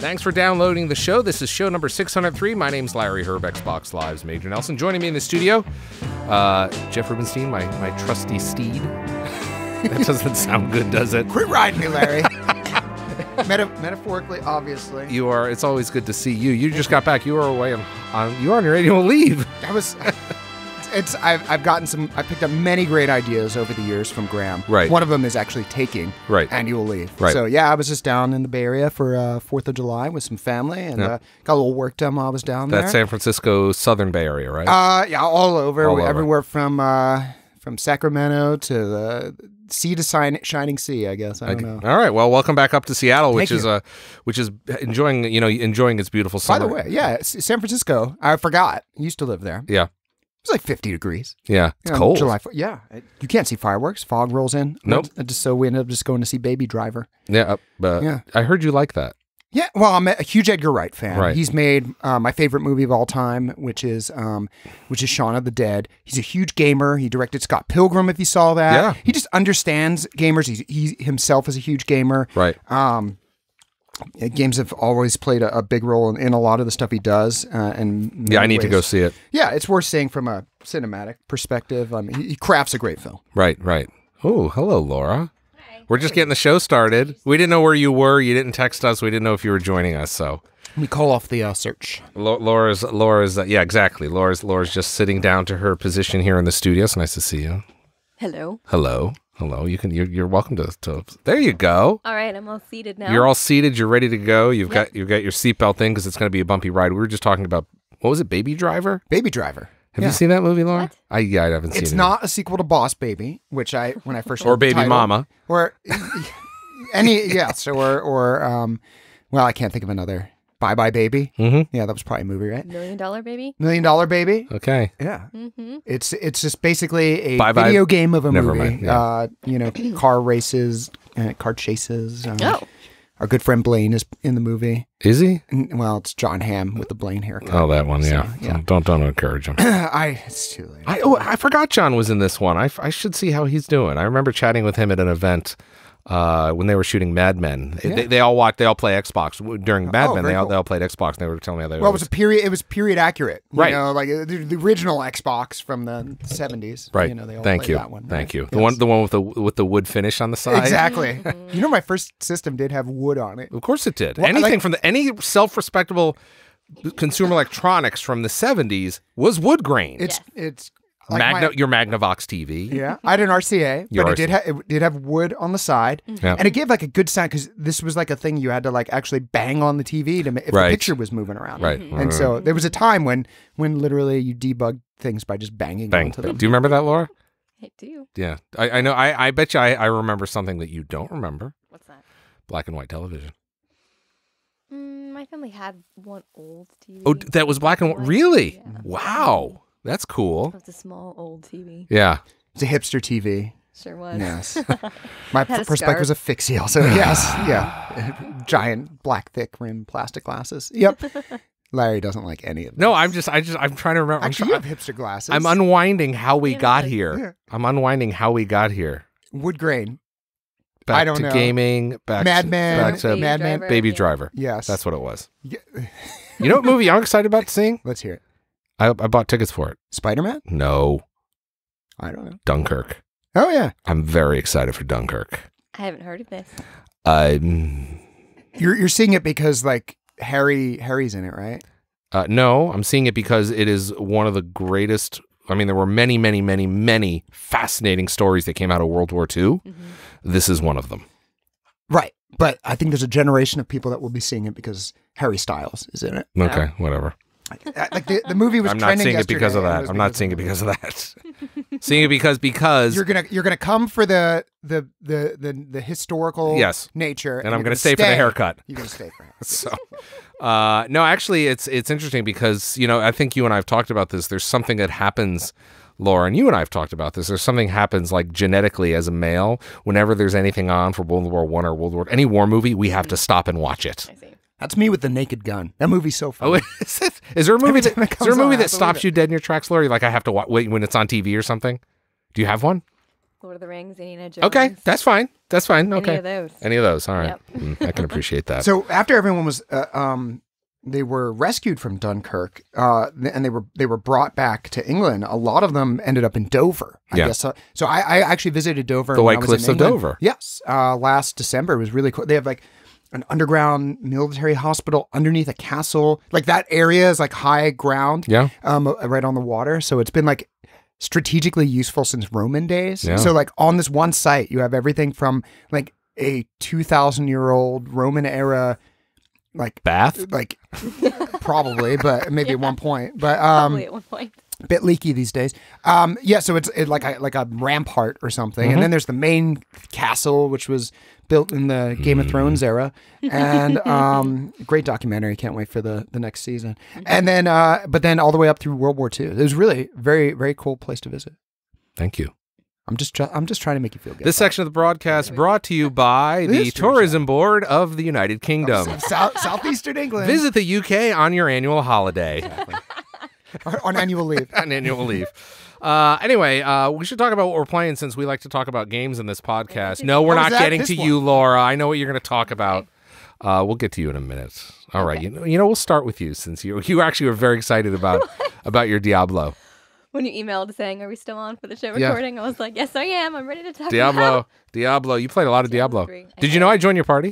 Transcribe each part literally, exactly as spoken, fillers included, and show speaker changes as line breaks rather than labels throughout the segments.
Thanks for downloading the show. This is show number six hundred three. My name's Larry Herb, Xbox Live's Major Nelson. Joining me in the studio, uh, Jeff Rubenstein, my, my trusty steed. That doesn't sound good, does it?
Quit riding me, Larry. Meta metaphorically, obviously.
You are. It's always good to see you. You just got back. You were away on. on you were on your annual leave.
I was. It's. I've. I've gotten some. I picked up many great ideas over the years from Graham.
Right.
One of them is actually taking
right.
annual leave.
Right.
So yeah, I was just down in the Bay Area for uh, Fourth of July with some family, and
Yep.
uh, got a little work done while I was down there.
That's San Francisco, Southern Bay Area, right?
Uh, yeah, all over.
All over.
Everywhere from uh, from Sacramento to the sea to sign, shining sea. I guess. I don't know.
All right. Well, welcome back up to Seattle, which
Thank
is
you.
uh, which is enjoying you know enjoying its beautiful
By
summer.
the way, yeah, S- San Francisco. I forgot. I used to live there.
Yeah.
It's like fifty degrees.
Yeah. It's
You know,
cold.
July. fourth. Yeah, it- you can't see fireworks. Fog rolls in.
Nope.
And just so we ended up just going to see Baby Driver.
Yeah. Uh, but
Yeah.
I heard you like that.
Yeah, well, I'm a huge Edgar Wright fan.
Right.
He's made uh, my favorite movie of all time, which is um, which is Shaun of the Dead. He's a huge gamer. He directed Scott Pilgrim, if you saw that.
Yeah.
He just understands gamers. He's, he himself is a huge gamer.
Right.
Um, uh, games have always played a, a big role in, in a lot of the stuff he does. Uh, and
Yeah. I need to go see it.
Yeah, it's worth seeing from a cinematic perspective. I mean, he, he crafts a great film.
Right. Right. Oh, hello, Laura. We're just getting the show started. We didn't know where you were. You didn't text us. We didn't know if you were joining us. So
We call off the uh, search.
Lo- Laura's, Laura's, uh, yeah, exactly. Laura's, Laura's just sitting down to her position here in the studio. It's nice to see you.
Hello.
Hello, hello. You can, you're, you're welcome to, to. There you go.
All right, I'm all seated now.
You're all seated. You're ready to go. You've
Yep.
got, you've got your seatbelt thing because it's going to be a bumpy ride. We were just talking about what was it, Baby Driver?
Baby Driver.
Have
Yeah.
you seen that movie, Laura?
What?
I yeah, I haven't seen
It's
it.
not a sequel to Boss Baby, which I when I first
Or
heard the
Baby
title-
Mama.
or any yes, or or um, well, I can't think of another. Bye Bye Baby.
Mm-hmm.
Yeah, that was probably a movie, right?
Million Dollar Baby.
Million Dollar Baby.
Okay.
Yeah,
Mm-hmm.
it's it's just basically a
Bye Bye-
video game of a
Never
movie.
mind, yeah.
Uh, you know, car races, uh, car chases. Um,
Oh.
Our good friend Blaine is in the movie.
Is he?
N- Well, it's John Hamm with the Blaine haircut.
Oh, that one. Yeah.
So, yeah.
Don't don't encourage him.
I it's too late.
I oh, I forgot John was in this one. I, f- I should see how he's doing. I remember chatting with him at an event uh, when they were shooting Mad Men.
Yeah.
They, they all watch. They all play Xbox during Mad
Oh,
Men.
very
They all
cool.
they all played Xbox. And they were telling me they
Well, it
always,
was a period. It was period accurate, you
Right.
know, like uh, the, the original Xbox from the seventies.
right.
You know, they all
Thank
played
you.
That one.
Thank
right?
you. The
Yes.
one the one with the with the wood finish on the side.
Exactly. You know, my first system did have wood on it.
Of course it did.
Well, I
Anything
like-
from the any self-respectable consumer electronics from the seventies was wood grain.
It's
Yes.
it's like
Magna
my-
your Magnavox T V.
yeah, I had an R C A,
Your
but it did
R C A.
have it did have wood on the side,
Yeah.
and it gave like a good sound because this was like a thing you had to like actually bang on the T V to ma- if
Right.
the picture was moving around.
Right.
And so there was a time when when literally you debugged things by just banging
Bang.
onto them.
Do you remember that, Laura?
I do.
Yeah. I, I know. I, I bet you I, I remember something that you don't remember.
What's that?
Black and white television.
Mm, my family had one old T V.
Oh, d- that was black and white.
White,
Really?
yeah.
Wow. That's cool.
It was a small old T V.
Yeah.
It's a hipster T V.
Sure was.
Yes. My
Had a
perspective was a fixie also. Yes. Yeah. Giant black thick rim plastic glasses. Yep. Larry doesn't like any of them.
No, I'm just, I just, I'm trying to remember. I'm,
Actually, you
try-
have hipster glasses.
I'm unwinding how we
Yeah,
got
like-
here.
Yeah.
I'm unwinding how we got here.
Wood grain.
Back
I don't
to
know.
gaming. Back
Mad
to,
Men.
Back to
Baby
Mad Men.
Driver,
Baby
yeah.
Driver.
Yes.
That's what it was.
Yeah.
You know what movie I'm excited about seeing?
Let's hear it.
I, I bought tickets for it.
Spider-Man?
No,
I don't know.
Dunkirk.
Oh, yeah.
I'm very excited for Dunkirk.
I haven't heard of this.
Um,
You're you're seeing it because like Harry Harry's in it, right?
uh, no, I'm seeing it because it is one of the greatest. I mean, there were many, many, many, many fascinating stories that came out of World War Two.
Mm-hmm.
This is one of them.
Right. But I think there's a generation of people that will be seeing it because Harry Styles is in it.
Okay, whatever.
I- Like the, the movie was
I'm not
trending
seeing it because of
yesterday, and
that.
was
I'm not
because
seeing it
of the
because of that. Seeing it because because
You're gonna you're gonna come for the the the the, the historical
Yes.
nature,
and I'm
you're
going to stay for the haircut.
You're gonna stay for it.
So, uh, no, actually, it's it's interesting because you know I think you and I have talked about this. There's something that happens, Laura, and you and I have talked about this. There's something happens like genetically as a male. Whenever there's anything on for World War One or World War any war movie, we have to stop and watch it.
I see.
That's me with the Naked Gun. That movie's so fun.
Oh, is it? Is there a movie
Every
that
time it
is there a
comes
movie
on, I
that
have to
stops
leave
you dead in your tracks, Laura? You're like I have to wa- wait when it's on T V or something. Do you have one?
Lord of the Rings, Indiana Jones.
Okay, that's fine. That's fine. Okay.
Any of those.
Any of those. All right.
Yep.
Mm, I can appreciate that.
So after everyone was, uh, um, they were rescued from Dunkirk, uh, and they were they were brought back to England. A lot of them ended up in Dover. I
Yeah.
guess. So, so I, I actually visited Dover.
The
when
White
I was
Cliffs
in
of
England.
Dover.
Yes, uh, last December. It was really cool. They have like an underground military hospital underneath a castle. Like that area is like high ground.
Yeah.
Um, right on the water. So it's been like strategically useful since Roman days.
Yeah.
So like on this one site, you have everything from like a two thousand year old Roman era, like
Bath?
like probably, but maybe at one point, but um,
Probably at one point.
bit leaky these days. Um, yeah, so it's it, like a, like a rampart or something, and then there's the main castle, which was built in the Game of Thrones era, and um, great documentary. Can't wait for the the next season. And then, uh, but then all the way up through World War Two. It was really very very cool place to visit.
Thank you.
I'm just try- I'm just trying to make you feel good.
This section of the broadcast brought to you by the
History
Tourism Board of the United Kingdom.
South, southeastern England.
Visit the U K on your annual holiday.
on annual leave.
on annual leave. Uh, anyway, uh, we should talk about what we're playing since we like to talk about games in this podcast. No, we're
Oh, is
not
that
getting
this
to
one?
you, Laura. I know what you're going to talk about. Uh, we'll get to you in a minute. All right. You know, you know, we'll start with you since you you actually were very excited about about your Diablo.
When you emailed saying, "Are we still on for the show
Yeah.
recording?" I was like, "Yes, I am. I'm ready to talk."
Diablo,
About...
Diablo. You played a lot of
Diablo
Diablo.
three. I
Did you know
did.
I joined your party?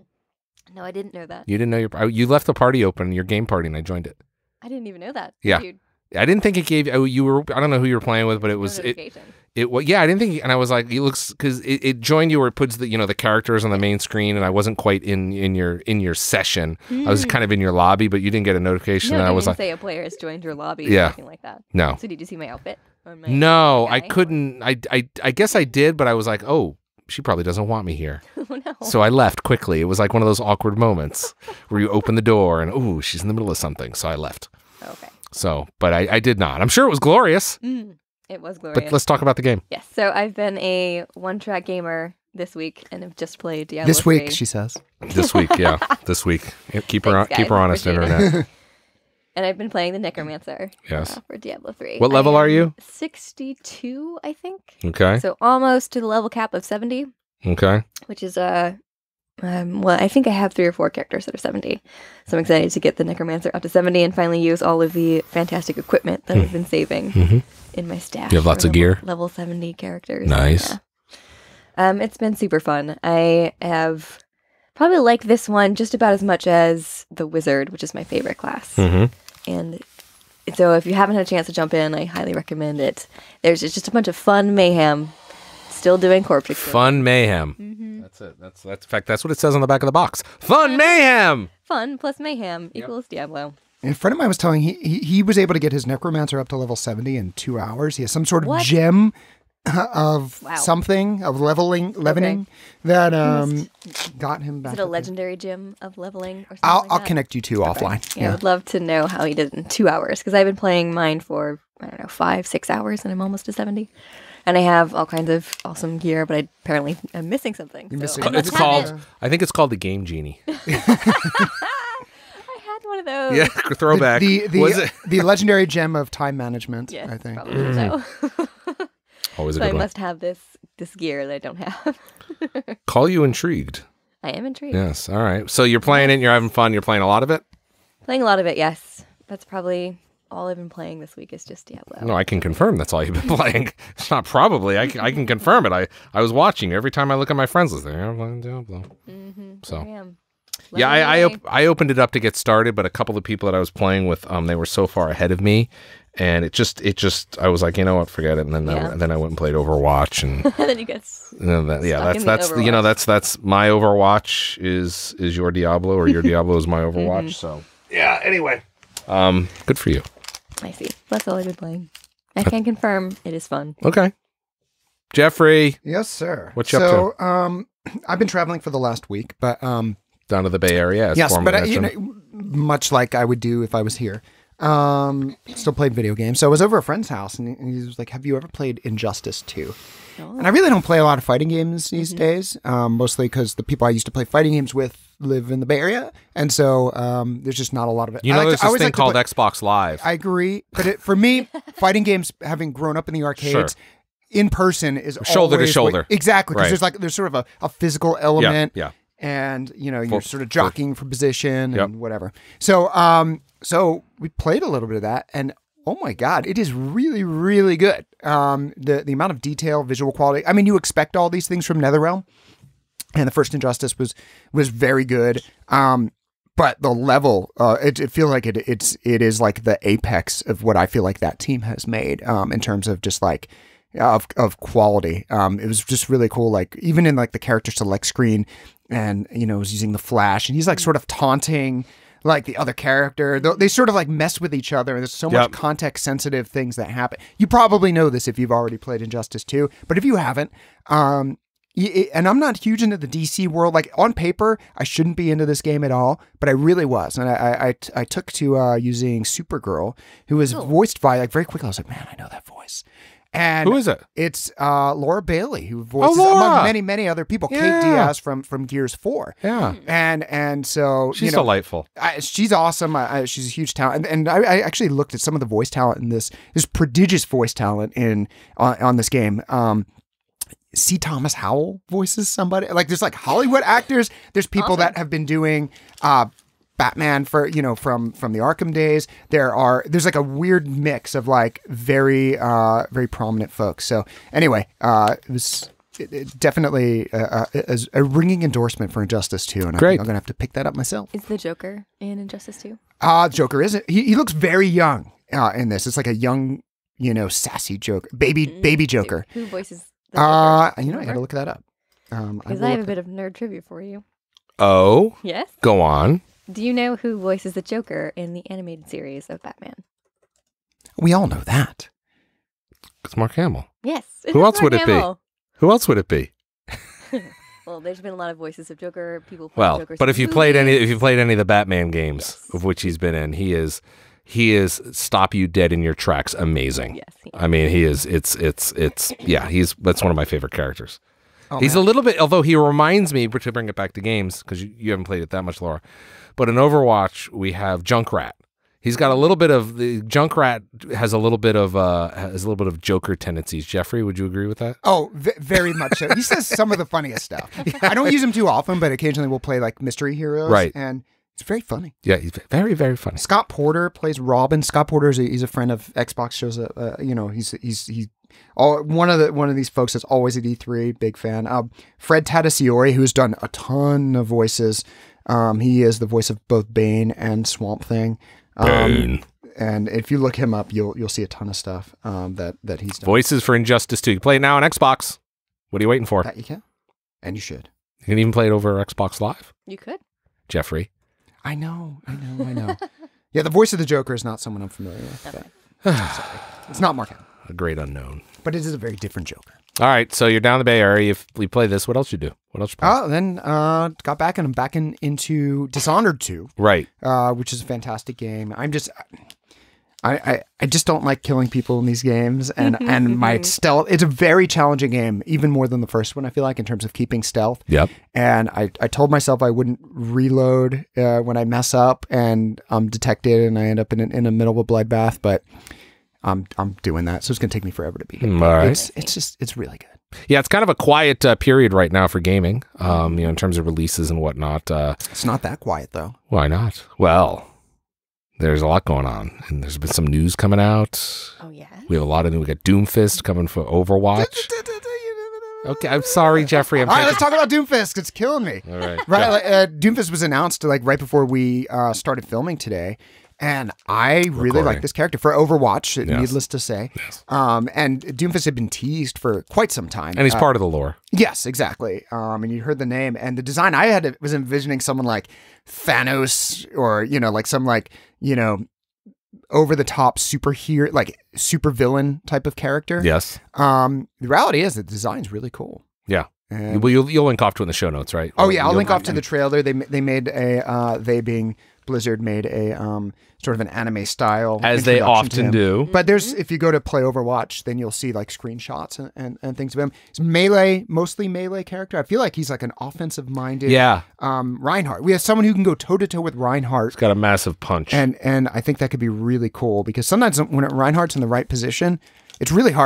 No, I didn't know that.
You didn't know your oh, you left the party open, your game party, and I joined it.
I didn't even know that.
Yeah.
Dude,
I didn't think it gave oh, you were. I don't know who you were playing with, but it
no
was it.
notification.
It well, yeah, I didn't think, and I was like, it looks because it, it joined you where it puts the you know the characters on the main screen, and I wasn't quite in in your in your session. I was kind of in your lobby, but you didn't get a notification.
No,
and
it
I was
didn't
like,
say a player has joined your lobby
Yeah.
or anything like that.
no,
So did you see my outfit? Or my
no,
my
I
guy?
couldn't. I I I guess I did, but I was like, oh, she probably doesn't want me here.
Oh no.
So I left quickly. It was like one of those awkward moments where you open the door and oh, she's in the middle of something. So I left.
Okay.
So, but I, I did not. I'm sure it was glorious.
Mm, it was glorious.
But let's talk about the game.
Yes. So I've been a one-track gamer this week and have just played Diablo
This week,
three.
she says.
This week, yeah, this week. Keep her,
Thanks,
keep her
guys.
honest,
Appreciate it.
internet.
And I've been playing the Necromancer.
Yes.
uh, for Diablo three.
What
I
level are
am
you?
sixty-two, I think.
Okay,
So almost to the level cap of seventy,
okay.
which is uh um well, I think I have three or four characters that are seventy. So I'm excited to get the Necromancer up to seventy and finally use all of the fantastic equipment that I've been saving
hmm
in my stash.
You have
for
lots of
level-
gear?
Level seventy characters.
Nice.
Yeah. Um, it's been super fun. I have probably liked this one just about as much as the Wizard, which is my favorite class.
hmm
And so if you haven't had a chance to jump in, I highly recommend it. There's just a bunch of fun mayhem. Still doing corpse explosion.
Fun mayhem.
Mm-hmm.
That's it. That's that's in fact that's what it says on the back of the box. Fun mayhem.
Fun plus mayhem equals Diablo.
And a friend of mine was telling he, he he was able to get his necromancer up to level seventy in two hours. He has some sort of
What?
gem uh, of
Wow.
something of leveling leavening that um got him back.
Is it a
up there.
legendary gym of leveling or something
I'll
like
I'll
that?
connect you two offline.
Yeah, I would love to know how he did it in two hours because I've been playing mine for, I don't know, five, six hours and I'm almost to seventy. And I have all kinds of awesome gear, but I apparently am missing something.
You're
so
missing-
I must
It's
have
called.
it.
I think it's called the Game Genie.
I had one of those.
Yeah, throwback.
The the,
Was
the,
it?
the legendary gem of time management.
Yes,
I think.
probably so.
Always a
So I
good one.
must have this this gear that I don't have.
Call you intrigued.
I am intrigued.
Yes. All right. So you're playing it. And you're having fun. You're playing a lot of it.
Playing a lot of it, yes. That's probably all I've been playing this week is just Diablo.
No, I can confirm that's all you've been playing. It's not probably. I, can- I can confirm it. I, I was watching you every time I look at my friends list. There, I'm playing Diablo.
Mm-hmm.
So.
I am.
Yeah,
Level
I I,
nine.
op- I opened it up to get started, but a couple of people that I was playing with, um, they were so far ahead of me, and it just it just I was like, you know what, forget it. And then
Yeah.
I, then I went and played Overwatch, and,
And then you get s-
and then that, yeah,
Stuck
that's
in the
that's you know
Overwatch.
that's that's my Overwatch is is your Diablo, or your Diablo is my Overwatch.
Mm-hmm.
So yeah. Anyway, um, good for you.
I see. That's all I've been playing. I can confirm it is fun.
Okay, Jeffrey,
Yes, sir.
What you
so,
up
um, I've been traveling for the last week, but um,
down to the Bay Area. As
yes, but
formerly
I, you
mentioned.
know, much like I would do if I was here. Um, still played video games. So I was over at a friend's house, and he, and he was like, "Have you ever played Injustice two?"
Oh.
And I really don't play a lot of fighting games these days, um, mostly because the people I used to play fighting games with live in the Bay Area, and so um, there's just not a lot of it.
you
I
know,
like
there's
to- I
this
always
thing
like to
called
play-
Xbox Live.
I agree, but it, for me, fighting games, having grown up in the arcades, in person is
Shoulder to
always
shoulder.
way- exactly, because
Right.
there's like there's sort of a, a physical element,
yeah.
and you know you're
For-
sort of jockeying for position and
Yep.
whatever. So um, so we played a little bit of that, and oh my god, it is really really good. Um, the the amount of detail, visual quality. I mean, you expect all these things from NetherRealm, and the first Injustice was was very good. Um, but the level, uh, it, it feels like it it's it is like the apex of what I feel like that team has made um, in terms of just like of of quality. Um, it was just really cool. Like even in like the character select screen, and you know, was using the flash, and he's like sort of taunting like the other character. They, they sort of like mess with each other. And there's so much
Yep.
context sensitive things that happen. You probably know this if you've already played Injustice two, but if you haven't, um, y- and I'm not huge into the D C world. Like on paper, I shouldn't be into this game at all, but I really was, and I I, I, I took to uh, using Supergirl, who was
Oh.
voiced by like very quickly. I was like, man, I know that voice. And
Who is it?
It's uh, Laura Bailey, who voices
Laura!
among many, many other people.
Yeah.
Kate Diaz from from Gears Four,
Yeah.
and and so
She's
you know,
delightful.
I, she's awesome. I, I, she's a huge talent, and, and I, I actually looked at some of the voice talent in this. There's prodigious voice talent in on, on this game. Um, C. Thomas Howell voices somebody. Like there's like Hollywood actors. There's people
Awesome.
that have been doing uh, Batman for you know from from the Arkham days. There are there's like a weird mix of like very uh, very prominent folks. So anyway, uh, it was. It, it definitely uh, uh, a, a ringing endorsement for Injustice two, and I
Great.
think I'm gonna have to pick that up myself.
Is the Joker in Injustice two?
Uh, Joker isn't. He, he looks very young uh, in this. It's like a young, you know, sassy Joker, baby, baby Joker.
Who voices the Joker?
Uh, you know, I
Remember?
gotta look that up. Um,
Because
will
I have a
look
bit of nerd trivia for you.
Oh,
Yes?
go on.
Do you know who voices the Joker in the animated series of Batman?
that- We all know that.
It's Mark Hamill.
Yes.
Who
is
else would
Mark
it be?
Hamill.
Who else would it be?
Well, there's been a lot of voices of Joker. People play
Well,
Joker's
but if you played any,
movies.
if you played any of the Batman games
Yes.
of which he's been in, he is, he is stop you dead in your tracks. Amazing.
Yes. he-
I mean, he is. It's. It's. It's. Yeah. He's. That's one of my favorite characters.
Oh,
he's
man.
a little bit, although he reminds me, to bring it back to games, because you, you haven't played it that much, Laura. But in Overwatch, we have Junkrat. He's got a little bit of the Junkrat has a little bit of uh has a little bit of Joker tendencies. Jeffrey, would you agree with that?
Oh, v- very much so. He says some of the funniest stuff. I don't use him too often, but occasionally we'll play like mystery heroes,
Right.
And it's very funny.
Yeah, he's very, very funny.
Scott Porter plays Robin. Scott Porter is a, he's a friend of Xbox. Shows a uh, you know he's he's he's all one of the one of these folks that's always at E three. Big fan. Um, Fred Tatasciore, who's done a ton of voices. Um, he is the voice of both Bane and Swamp Thing. Um,
Bane.
And if you look him up, you'll you'll see a ton of stuff um, that that he's done.
Voices for Injustice two. You play it now on Xbox. What are you waiting for?
That you can, and you should.
You can even play it over Xbox Live.
You could.
Jeffrey.
I know, I know, I know. Yeah, the voice of the Joker is not someone I'm familiar with.
Okay.
But, sorry, it's not Mark Hamill,
A great unknown.
but it is a very different Joker.
All right, so you're down in the Bay Area. If we play this, what else you do? What else you play?
Oh, then uh, got back and I'm back in, into Dishonored two,
right.
uh, which is a fantastic game. I'm just, I, I, I just don't like killing people in these games, and and my stealth. It's a very challenging game, even more than the first one. I feel like in terms of keeping stealth.
Yep.
And I, I told myself I wouldn't reload uh, when I mess up and I'm detected and I end up in a, in the middle of a bloodbath, but I'm I'm doing that, so it's gonna take me forever to beat it.
Mm,
But
all right.
It's it's just it's really good.
Yeah, it's kind of a quiet uh, period right now for gaming. Um, you know, in terms of releases and whatnot. Uh,
It's not that quiet though.
why not? Well, there's a lot going on, and there's been some news coming out.
Oh, yeah.
We have a lot of new. We got Doomfist coming for Overwatch. Okay, I'm sorry, Jeffrey. I'm
All right,
taking-
let's talk about Doomfist. It's killing me.
All right.
Right,
Yeah.
like, uh, Doomfist was announced like right before we uh, started filming today, and I really
Recording.
like this character for Overwatch.
Yes.
Needless to say,
Yes.
um, and Doomfist had been teased for quite some time,
And he's
Uh,
part of the lore.
Yes, exactly. Um, and you heard the name and the design. I had was envisioning someone like Thanos, or you know, like some like you know, over the top superhero, like super villain type of character.
Yes.
Um, the reality is the design's really cool.
Yeah.
And,
Well, you'll, you'll link off to it in the show notes, right?
oh yeah, I'll
You'll-
link off to the trailer. They they made a uh, they being Blizzard made a um sort of an anime style
as they
introduction to
often
him.
do.
But there's if you go to play Overwatch, then you'll see like screenshots and, and, and things of him. He's melee, mostly melee character. I feel like he's like an offensive minded
Yeah.
um Reinhardt. We have someone who can go toe to toe with Reinhardt.
It's got a massive punch.
And and I think that could be really cool because sometimes when Reinhardt's in the right position, it's really hard to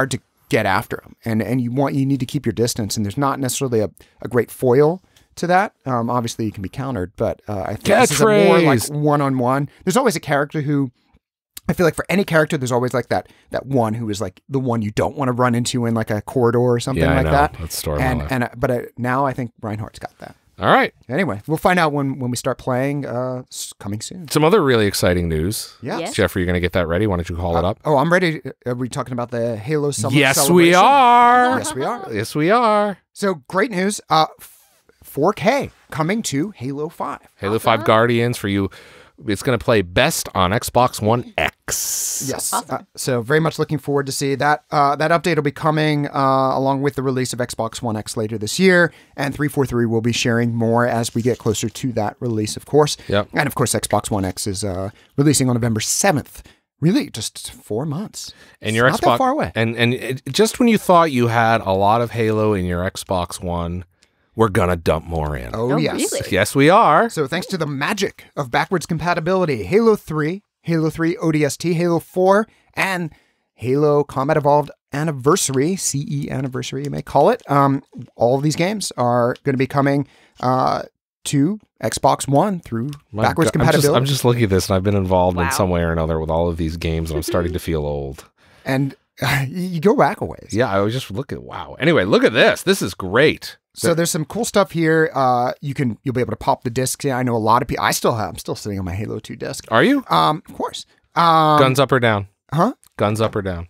get after them, and and you want you need to keep your distance. And there's not necessarily a, a great foil to that. Um, obviously, you can be countered, but uh, I think this is a more like one on one. There's always a character who. I feel like for any character, there's always like that that one who is like the one you don't want to run into in like a corridor or something
yeah, I
like
know.
that.
That's story
and
life.
and uh, but uh, now I think Reinhardt's got that.
All right.
Anyway, we'll find out when when we start playing. Uh, s- coming soon.
Some other really exciting news.
Yeah.
Yes.
Jeffrey, you're going to get that ready. Why don't you call it up?
Oh, I'm ready. Are we talking about the Halo Summer
Yes,
Celebration?
we are.
Yes, we are.
Yes, we are.
So great news. Uh, four K coming to Halo five.
Halo five Guardians for you. It's going to play best on Xbox One X.
Yes. Uh, so very much looking forward to see that. Uh, that update will be coming uh, along with the release of Xbox One X later this year, and three forty-three will be sharing more as we get closer to that release, of course.
Yep.
And of course, Xbox One X is uh, releasing on November seventh. Really, just four months.
And your
It's
Xbox
not that far away.
And and it, just when you thought you had a lot of Halo in your Xbox One, we're gonna dump more in.
Oh,
Oh,
yes.
really?
Yes, we are.
So thanks to the magic of backwards compatibility, Halo three, Halo three O D S T, Halo four, and Halo Combat Evolved Anniversary, C E Anniversary, you may call it. Um, all of these games are going to be coming uh, to Xbox One through
My
backwards
God, I'm just,
compatibility.
I'm just looking at this, and I've been involved in
Wow.
some way or another with all of these games, and I'm starting to feel old.
and uh, you go back a ways.
Yeah, I was just look at wow. Anyway, look at this. This is great.
So there's some cool stuff here. Uh, you can you'll be able to pop the discs. Yeah, I know a lot of people. I still have. I'm still sitting on my Halo two disc.
Are you?
Um, of course. Um,
Guns up or down?
Huh?
Guns up or down?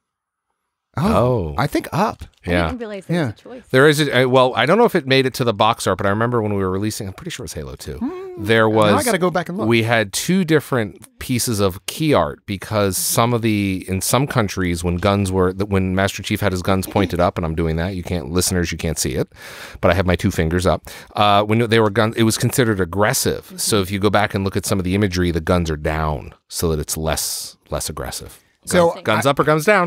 Oh,
Oh.
I think up.
I
Yeah.
didn't realize there was
Yeah.
a choice.
There is a, uh, well, I don't know if it made it to the box art, but I remember when we were releasing, I'm pretty sure it was Halo two. There was
Now I got to go back and look.
we had two different pieces of key art because some of the in some countries when guns were when Master Chief had his guns pointed up, and I'm doing that, you can't listeners you can't see it, but I have my two fingers up. Uh, when they were guns, it was considered aggressive. So if you go back and look at some of the imagery, the guns are down so that it's less less aggressive.
So
Guns, guns up or guns down?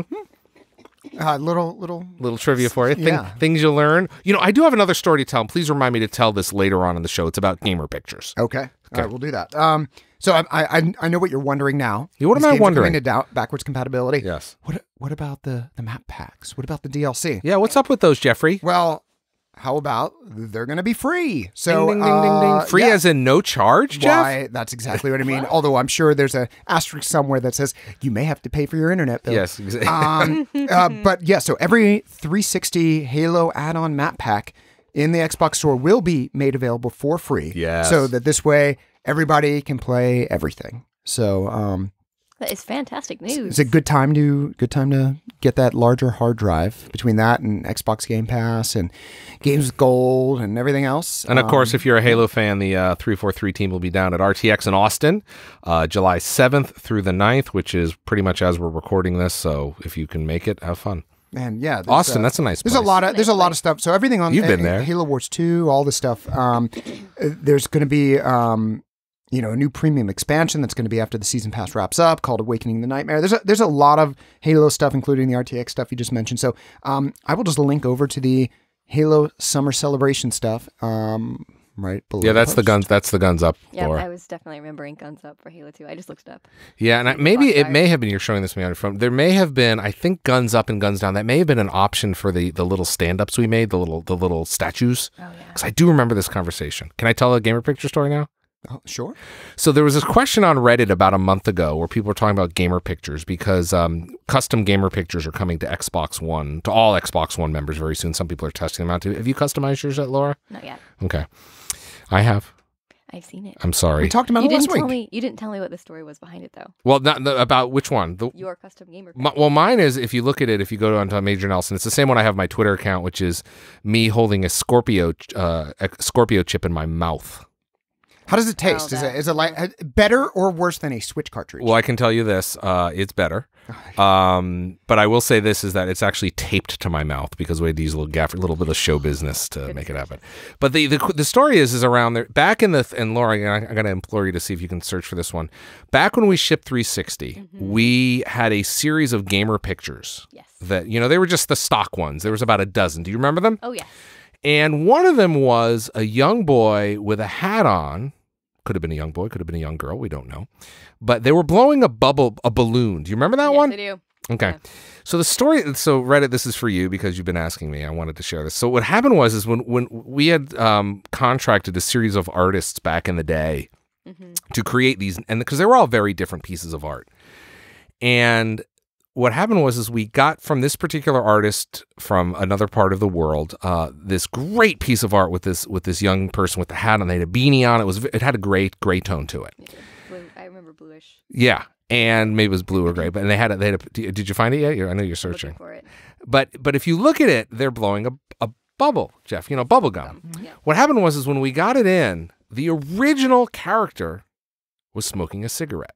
uh, little little
Little trivia for you. Thing,
Yeah.
Things you learn. You know, I do have another story to tell. And please remind me to tell this later on in the show. It's about gamer pictures.
Okay. All right, we'll do that. Um, so I, I I know what you're wondering now.
Yeah, what am
These
I
games are
wondering?
coming to doubt backwards compatibility.
Yes.
What what about the the map packs? What about the D L C?
Yeah, what's up with those, Jeffrey?
Well, how about they're going to be free? So
ding, ding, ding, ding, ding.
uh,
Free
yeah.
as in no charge, Jeff?
Why? That's exactly what I mean. Although I'm sure there's a asterisk somewhere that says you may have to pay for your internet bill.
Yes. Exactly.
Um, uh, but yeah, so every three sixty Halo add-on map pack in the Xbox Store will be made available for free.
Yes.
So that this way everybody can play everything. So um,
That is fantastic news.
it's a good time to good time to get that larger hard drive between that and Xbox Game Pass and Games with Gold and everything else.
And of
Um,
course, if you're a Halo fan, the uh, three forty-three team will be down at R T X in Austin, uh, July seventh through the ninth, which is pretty much as we're recording this. So if you can make it, have fun.
and yeah, there's,
Austin,
uh,
that's a nice
There's
place.
a lot of there's a
Nice
lot of stuff. So everything on
You've been
uh,
there.
Halo Wars two, all the stuff. Um, uh, there's going to be um, you know, a new premium expansion that's going to be after the season pass wraps up, called Awakening the Nightmare. There's a, there's a lot of Halo stuff, including the R T X stuff you just mentioned. So um, I will just link over to the Halo Summer Celebration stuff. Um, right below.
Yeah, that's the
post.
guns. That's the guns up.
Yeah,
Laura.
I was definitely remembering Guns Up for Halo two. I just looked it up.
Yeah, and I,
Box
maybe it
art.
may have been, you're showing this to me on your phone. There may have been, I think, guns up and guns down. That may have been an option for the the little stand-ups we made, the little the little statues.
Oh, yeah.
Because I do remember this conversation. Can I tell a gamer picture story now?
Oh, sure.
So there was this question on Reddit about a month ago where people were talking about gamer pictures because um, custom gamer pictures are coming to Xbox One, to all Xbox One members very soon. Some people are testing them out too. Have you customized yours yet, Laura?
Not yet.
Okay. I have.
I've seen it.
I'm sorry.
We talked about
You
it last
didn't tell
week.
me. You didn't tell me what the story was behind it, though.
Well, not the, about which one? The,
Your custom gamer.
My, well, mine is, if you look at it, if you go onto Major Nelson, it's the same one I have on my Twitter account, which is me holding a Scorpio uh, a Scorpio chip in my mouth.
How does it taste?
Oh,
is
that-
it is it like uh, better or worse than a Switch cartridge?
Well, I can tell you this, uh, it's better. Um, but I will say this is that it's actually taped to my mouth because we had to use a little gaff, a little bit of show business to make it happen. But the, the the story is is around there back in the and Laura, I, I gotta implore you to see if you can search for this one. Back when we shipped three sixty, we had a series of gamer pictures
Yes.
that you know they were just the stock ones. There was about a dozen. Do you remember them?
Oh, yes.
And one of them was a young boy with a hat on. Could have been a young boy, could have been a young girl. We don't know. But they were blowing a bubble, a balloon. Do you remember that
yes,
one?
I do.
Okay.
Yeah.
So the story, so Reddit, this is for you because you've been asking me. I wanted to share this. So what happened was, is when, when we had um, contracted a series of artists back in the day
Mm-hmm.
to create these, and because they were all very different pieces of art. And what happened was, is we got from this particular artist from another part of the world, uh, this great piece of art with this, with this young person with the hat on. They had a beanie on. It was, it had a great, gray tone to it.
Yeah. Blue, I remember bluish.
Yeah. And maybe it was blue or gray, but and they had a, they had a, did you find it yet? You're, I know you're searching.
Looking for it.
But but if you look at it, they're blowing a, a bubble, Jeff. You know, bubble gum.
Yeah.
What happened was is when we got it in, the original character was smoking a cigarette,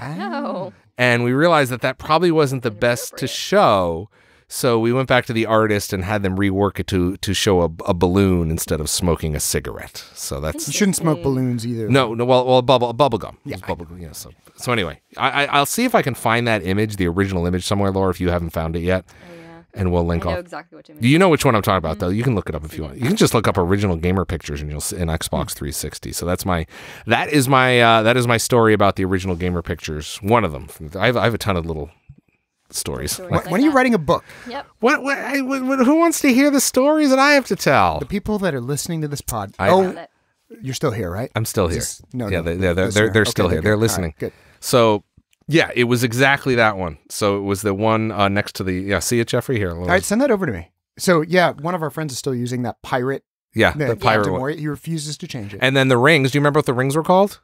No.
and we realized that that probably wasn't the best to
Inappropriate.
show. So we went back to the artist and had them rework it to to show a, a balloon instead of smoking a cigarette. So that's
You shouldn't smoke
Interesting.
balloons either.
no, no. Well, well, bubble, bubble gum.
Yeah,
It was bubble gum. Yeah. So, so anyway, I, I, I'll see if I can find that image, the original image, somewhere, Laura, if you haven't found it yet,
Oh, yeah.
and we'll
I
link
know
off.
exactly what you mean.
Do you know which one I'm talking about, though? You can look it up if you want. You can just look up original gamer pictures, and you'll see in Xbox three sixty. So that's my, that is my, uh, that is my story about the original gamer pictures. One of them. I have, I have a ton of little stories.
Stories.
Like,
When, when are you writing a book?
Yep.
what, what, I, what, what- who wants to hear the stories that I have to tell?
The people that are listening to this pod.
I-
oh,
That-
you're still here, right?
I'm still here.
This- no,
yeah,
no,
they, they're, they're,
listener.
they're, they're
Okay,
still here.
good.
They're
All right,
listening.
good.
So, yeah, it was exactly that one. So it was the one uh, next to the, yeah, see it, Jeffrey? Here.
All right, send that over to me. So yeah, one of our friends is still using that pirate.
yeah,
The,
the pirate
Captain
one.
Warrior. He refuses to change it.
And then the rings. Do you remember what the rings were called?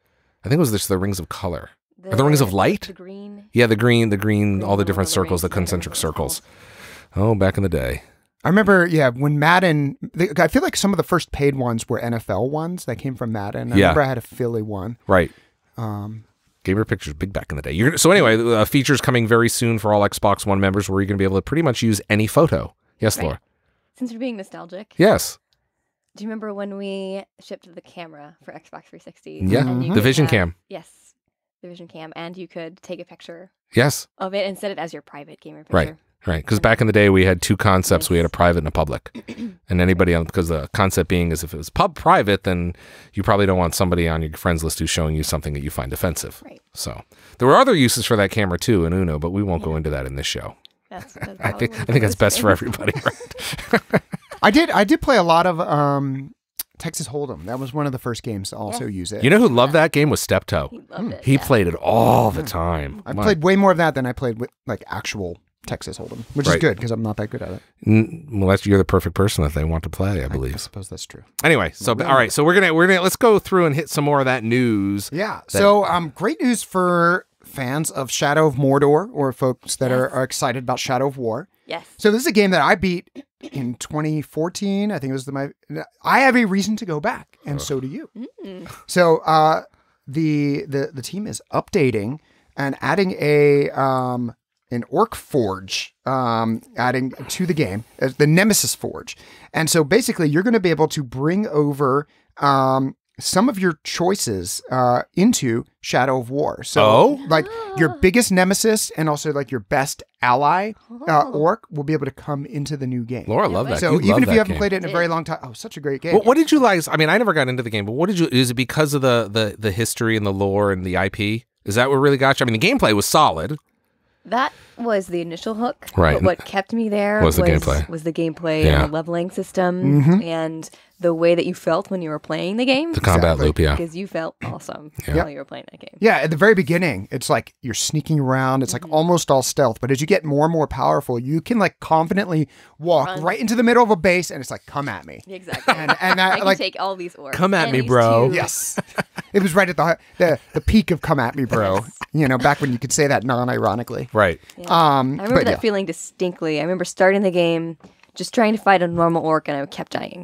I think it was just the rings of color. Are the rings of light?
The green.
Yeah, the green, the green,
Green
all the
little
different
rubber
circles, the
rings, I don't
concentric
remember what
circles. Oh, back in the day.
I remember, yeah, when Madden. They, I feel like some of the first paid ones were N F L ones that came from Madden. I
Yeah.
remember I had a Philly one.
Right.
Um,
Gamer Pictures, big back in the day. You're, gonna- so anyway, uh, features coming very soon for all Xbox One members where you're going to be able to pretty much use any photo. Yes,
Right.
Laura?
Since we're being nostalgic,
Yes.
do you remember when we shipped the camera for Xbox three sixty?
Yeah,
And you
the
could
Vision
have-
Cam.
Yes, the Vision Cam, and you could take a picture
Yes.
of it and set it as your private gamer picture.
Right. Right. Because back in the day, we had two concepts. We had a private and a public. And anybody on, because the concept being is if it was pub private, then you probably don't want somebody on your friends list who's showing you something that you find offensive.
Right.
So there were other uses for that camera too in Uno, but we won't go into that in this show.
That's, that's
I
probably
think I
the
think that's
most
best for
famous
everybody.
thing.
Right?
I did. I did play a lot of um, Texas Hold'em. That was one of the first games to also use it.
You know who loved that game was Steptoe.
He loved it.
He
yeah.
played it all the time.
I
My-
played way more of that than I played with like actual Texas Hold'em, which
Right.
is good because I'm not that good at it.
N- well, that's you're the perfect person that they want to play, I
I
believe.
suppose that's true.
Anyway, so all right, so we're gonna we're gonna let's go through and hit some more of that news.
Yeah. So, um, great news for fans of Shadow of Mordor or folks that are,
Yes.
are excited about Shadow of War.
Yes.
So this is a game that I beat in twenty fourteen. I think it was the, my. I have a reason to go back, and so do you.
Mm.
So uh, the the the team is updating and adding a um, an Orc Forge, um, adding to the game, uh, the Nemesis Forge, and so basically you're going to be able to bring over um, some of your choices uh, into Shadow of War. So
Oh?
like your biggest nemesis and also like your best ally uh,
Oh.
Orc will be able to come into the new game.
Laura,
Yeah,
love
right.
that.
So
You
even
love
if you
that
haven't
game.
played it in a
Did.
very long time, oh, such a great game.
What, what did you like? I mean, I never got into the game, but what did you? Is it because of the the the history and the lore and the I P? Is that what really got you? I mean, the gameplay was solid.
That was the initial hook.
Right.
But what kept me there
Was the gameplay.
was the gameplay
Yeah.
and the leveling system
Mhm.
and the way that you felt when you were playing the game.
The combat
Exactly.
loop, yeah.
Because you felt awesome
Yeah.
while you were playing that game.
Yeah, at the very beginning, it's like you're sneaking around. It's like
Mm-hmm.
almost all stealth. But as you get more and more powerful, you can like confidently walk
Run.
right into the middle of a base, and it's like, come at me.
Exactly.
And and
I
that
can
like
take all these orcs.
Come at
and
me,
these
bro.
two-
yes, it was right at the the the peak of come at me, bro. You know, back when you could say that non-ironically.
Right.
Yeah.
Um,
I remember
but
that
yeah.
feeling distinctly. I remember starting the game, just trying to fight a normal orc, and I kept dying.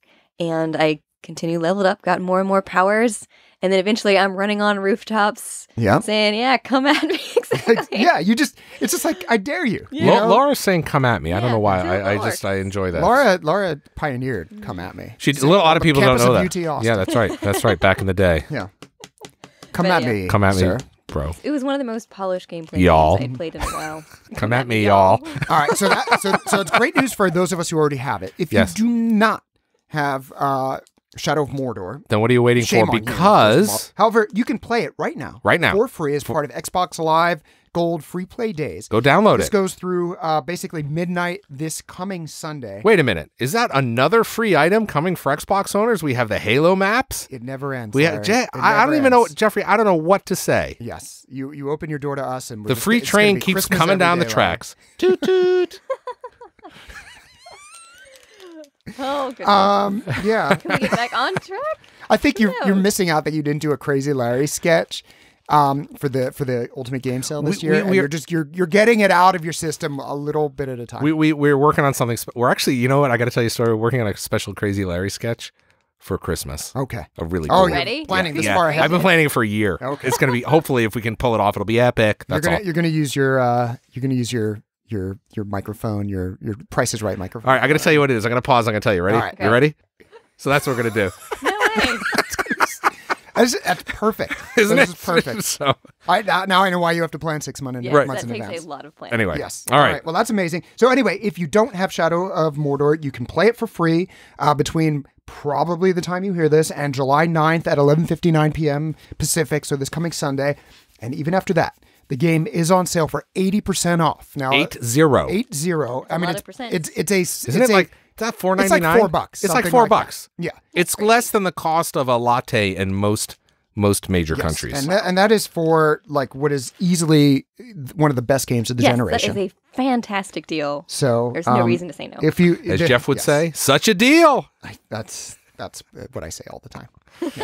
And I continued, leveled up, got more and more powers, and then eventually I'm running on rooftops,
Yeah.
saying, "Yeah, come at me!" exactly.
yeah, you just it's just like I dare you. you
La-
know?
Laura's saying, "Come at me." I don't
Yeah,
know why.
do
I, I
the
just I enjoy that.
Laura Laura pioneered come at me.
She, a lot of people don't
Campus
know
of
that.
U T Austin.
Yeah, that's right. That's right. Back in the day.
Yeah. Come
But
at
yeah.
me.
Come at me,
sir.
bro.
It was one of the most polished gameplay
Y'all.
games I'd played in a while.
Come at me, y'all.
All right, so that so so it's great news for those of us who already have it. If
Yes.
you do not have uh, Shadow of Mordor.
Then what are you waiting
Shame
for?
on you, first of
Because
all. However, you can play it right now.
Right now.
For free as part of Xbox Live Gold Free Play Days.
go download
This
it.
goes through uh, basically midnight this coming Sunday.
Wait a minute. Is that another free item coming for Xbox owners? We have the Halo maps.
It never ends.
We
Larry.
have, Je-
It
I, I
never
don't even know,
ends.
Jeffrey. I don't know what to say.
Yes, you you open your door to us, and we're
The
just-
free
it's gonna
train
be
keeps
Christmas
coming
every
down the
day, Larry.
tracks. Toot toot.
Oh, goodness.
Um, yeah,
Can we get back on track?
I think you're
No.
you're missing out that you didn't do a Crazy Larry sketch um, for the for the Ultimate Game Sale this
We-
year.
we-
and
we're-
you're just you're you're getting it out of your system a little bit at a time.
we we we're working on something. Spe- we're actually, you know what? I got to tell you a story. We're working on a special Crazy Larry sketch for Christmas.
okay.
A really
Oh,
cool
you're
Ready?
planning this
yeah.
far ahead.
I've been planning it for a year.
Okay.
It's gonna be. Hopefully, if we can pull it off, it'll be epic.
You're
That's
gonna
all.
you're gonna use your uh, you're gonna use your your your microphone your your Price is Right microphone.
All right, I got to tell you what it is. I'm gonna pause. I'm gonna tell you. Ready?
All right.
You ready? So that's what we're gonna do,
No way.
That's, that's perfect,
isn't
this
it?
is perfect.
So
I now now I know why you have to plan six months in,
Yes,
months
that
in
takes
advance.
a lot of planning.
anyway.
Yes.
All right.
Well, that's amazing. So anyway, if you don't have Shadow of Mordor, you can play it for free uh, between probably the time you hear this and July ninth at eleven fifty-nine p.m. Pacific. So this coming Sunday, and even after that, the game is on sale for eighty percent off. Now
Eight zero.
eight zero. I
a
mean,
lot
it's,
of percent.
it's it's a
Isn't
it's
it
a,
like is that four
it's
ninety nine?
like four bucks.
It's like
something
four
like that.
bucks.
Yeah.
It's less than the cost of a latte in most most major
Yes.
countries.
And that, and that is for like what is easily one of the best games of the
Yes,
generation.
that is a fantastic deal.
so
There's no
um,
reason to say no.
If you,
As Jeff would
yes.
say, such a deal.
I, that's that's what I say all the time.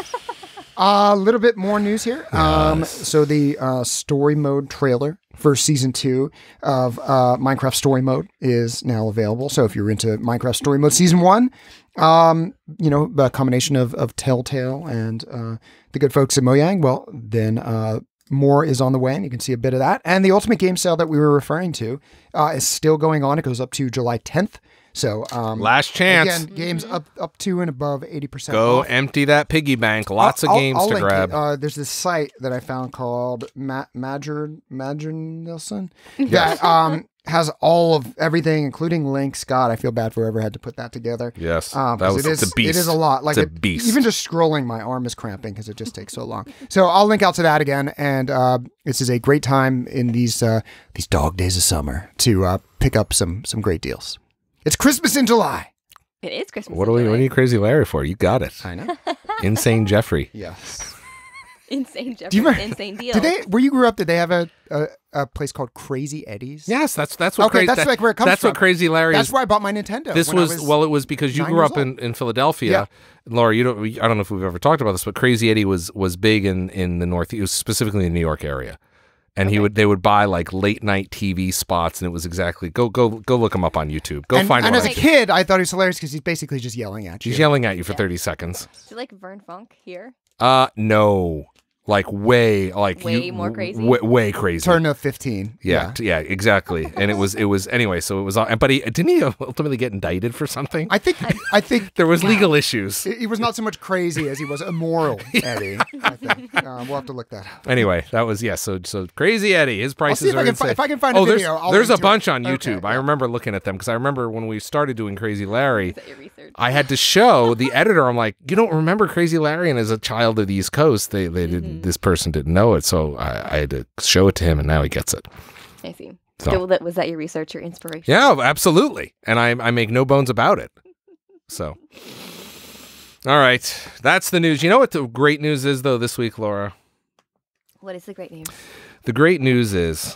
A little bit more news here. Um, so the uh, story mode trailer for season two of uh, Minecraft Story Mode is now available. So if you're into Minecraft Story Mode season one, um, you know, a combination of of Telltale and uh, the good folks at Mojang, well, then uh, more is on the way, and you can see a bit of that. And the Ultimate Game Sale that we were referring to uh, is still going on. It goes up to July tenth. So um,
Last chance.
again, games up up to and above eighty percent.
Go
off.
empty that piggy bank. Lots
I'll-
of games
I'll
to
link it.
grab.
Uh, there's this site that I found called Ma- Major Major Nilsson that um, has all of everything, including links. God, I feel bad for whoever had to put that together.
Yes,
Um,
that
'cause
was
it is
it's a beast.
It is a lot. Like
It's a
it-
beast.
Even just scrolling, my arm is cramping because it just takes so long. So I'll link out to that again. And uh, this is a great time in these uh, these dog days of summer to uh, pick up some some great deals. It's Christmas in July.
It is Christmas.
What do we?
in
What are
July.
you crazy Larry for? You got it.
I know.
Insane Jeffrey.
Yes.
Insane Jeffrey.
Do you remember-
Insane deal.
Did they? Where you grew up? Did they have a a, a place called Crazy Eddie's?
Yes, that's that's what.
Okay,
cra-
that's
that-
like where it comes
That's
from.
what Crazy Larry
That's
is.
where I bought my Nintendo.
This
when I
was, well, it was because you
nine
grew
years
up in,
old.
in Philadelphia.
Yeah.
Laura, you don't. I don't know if we've ever talked about this, but Crazy Eddie was was big in in the Northeast, specifically in the New York area. And he would they would buy like late night T V spots, and it was exactly go go go look him up on YouTube. Go
and,
find
and
him.
as
on
a
YouTube.
kid, I thought he was hilarious because he's basically just yelling at you.
He's yelling at you for thirty seconds.
Do you like Vern Funk here?
Uh, no, like way like
Way
you-
more crazy?
Way, way crazy.
Turn of fifteen.
Yeah, t- yeah, exactly. And it was, it was anyway. So it was, uh, but he didn't he ultimately get indicted for something?
I think I think
There was legal issues.
he was not so much crazy as he was immoral, Eddie. I think uh, we'll have to look that up.
Anyway, that was yeah. So so Crazy Eddie, his
I'll
prices
see if
are
I can fi-
insane.
if I can find a
oh, there's
video. I'll
there's a
link to
bunch
it.
on
Okay,
YouTube. I
yeah.
remember looking at them because I remember when we started doing Crazy Larry.
Is that your research?
I had to show the editor. I'm like, you don't remember Crazy Larry? And as a child of the East Coast, they they
Mm-hmm.
did this person didn't know it, so I, I had to show it to him, and now he gets it.
I see.
So-
So that was that your research, your inspiration?
Yeah, absolutely. And I I make no bones about it. So, all right, that's the news. You know what the great news is though this week, Laura?
What is the great news?
The great news is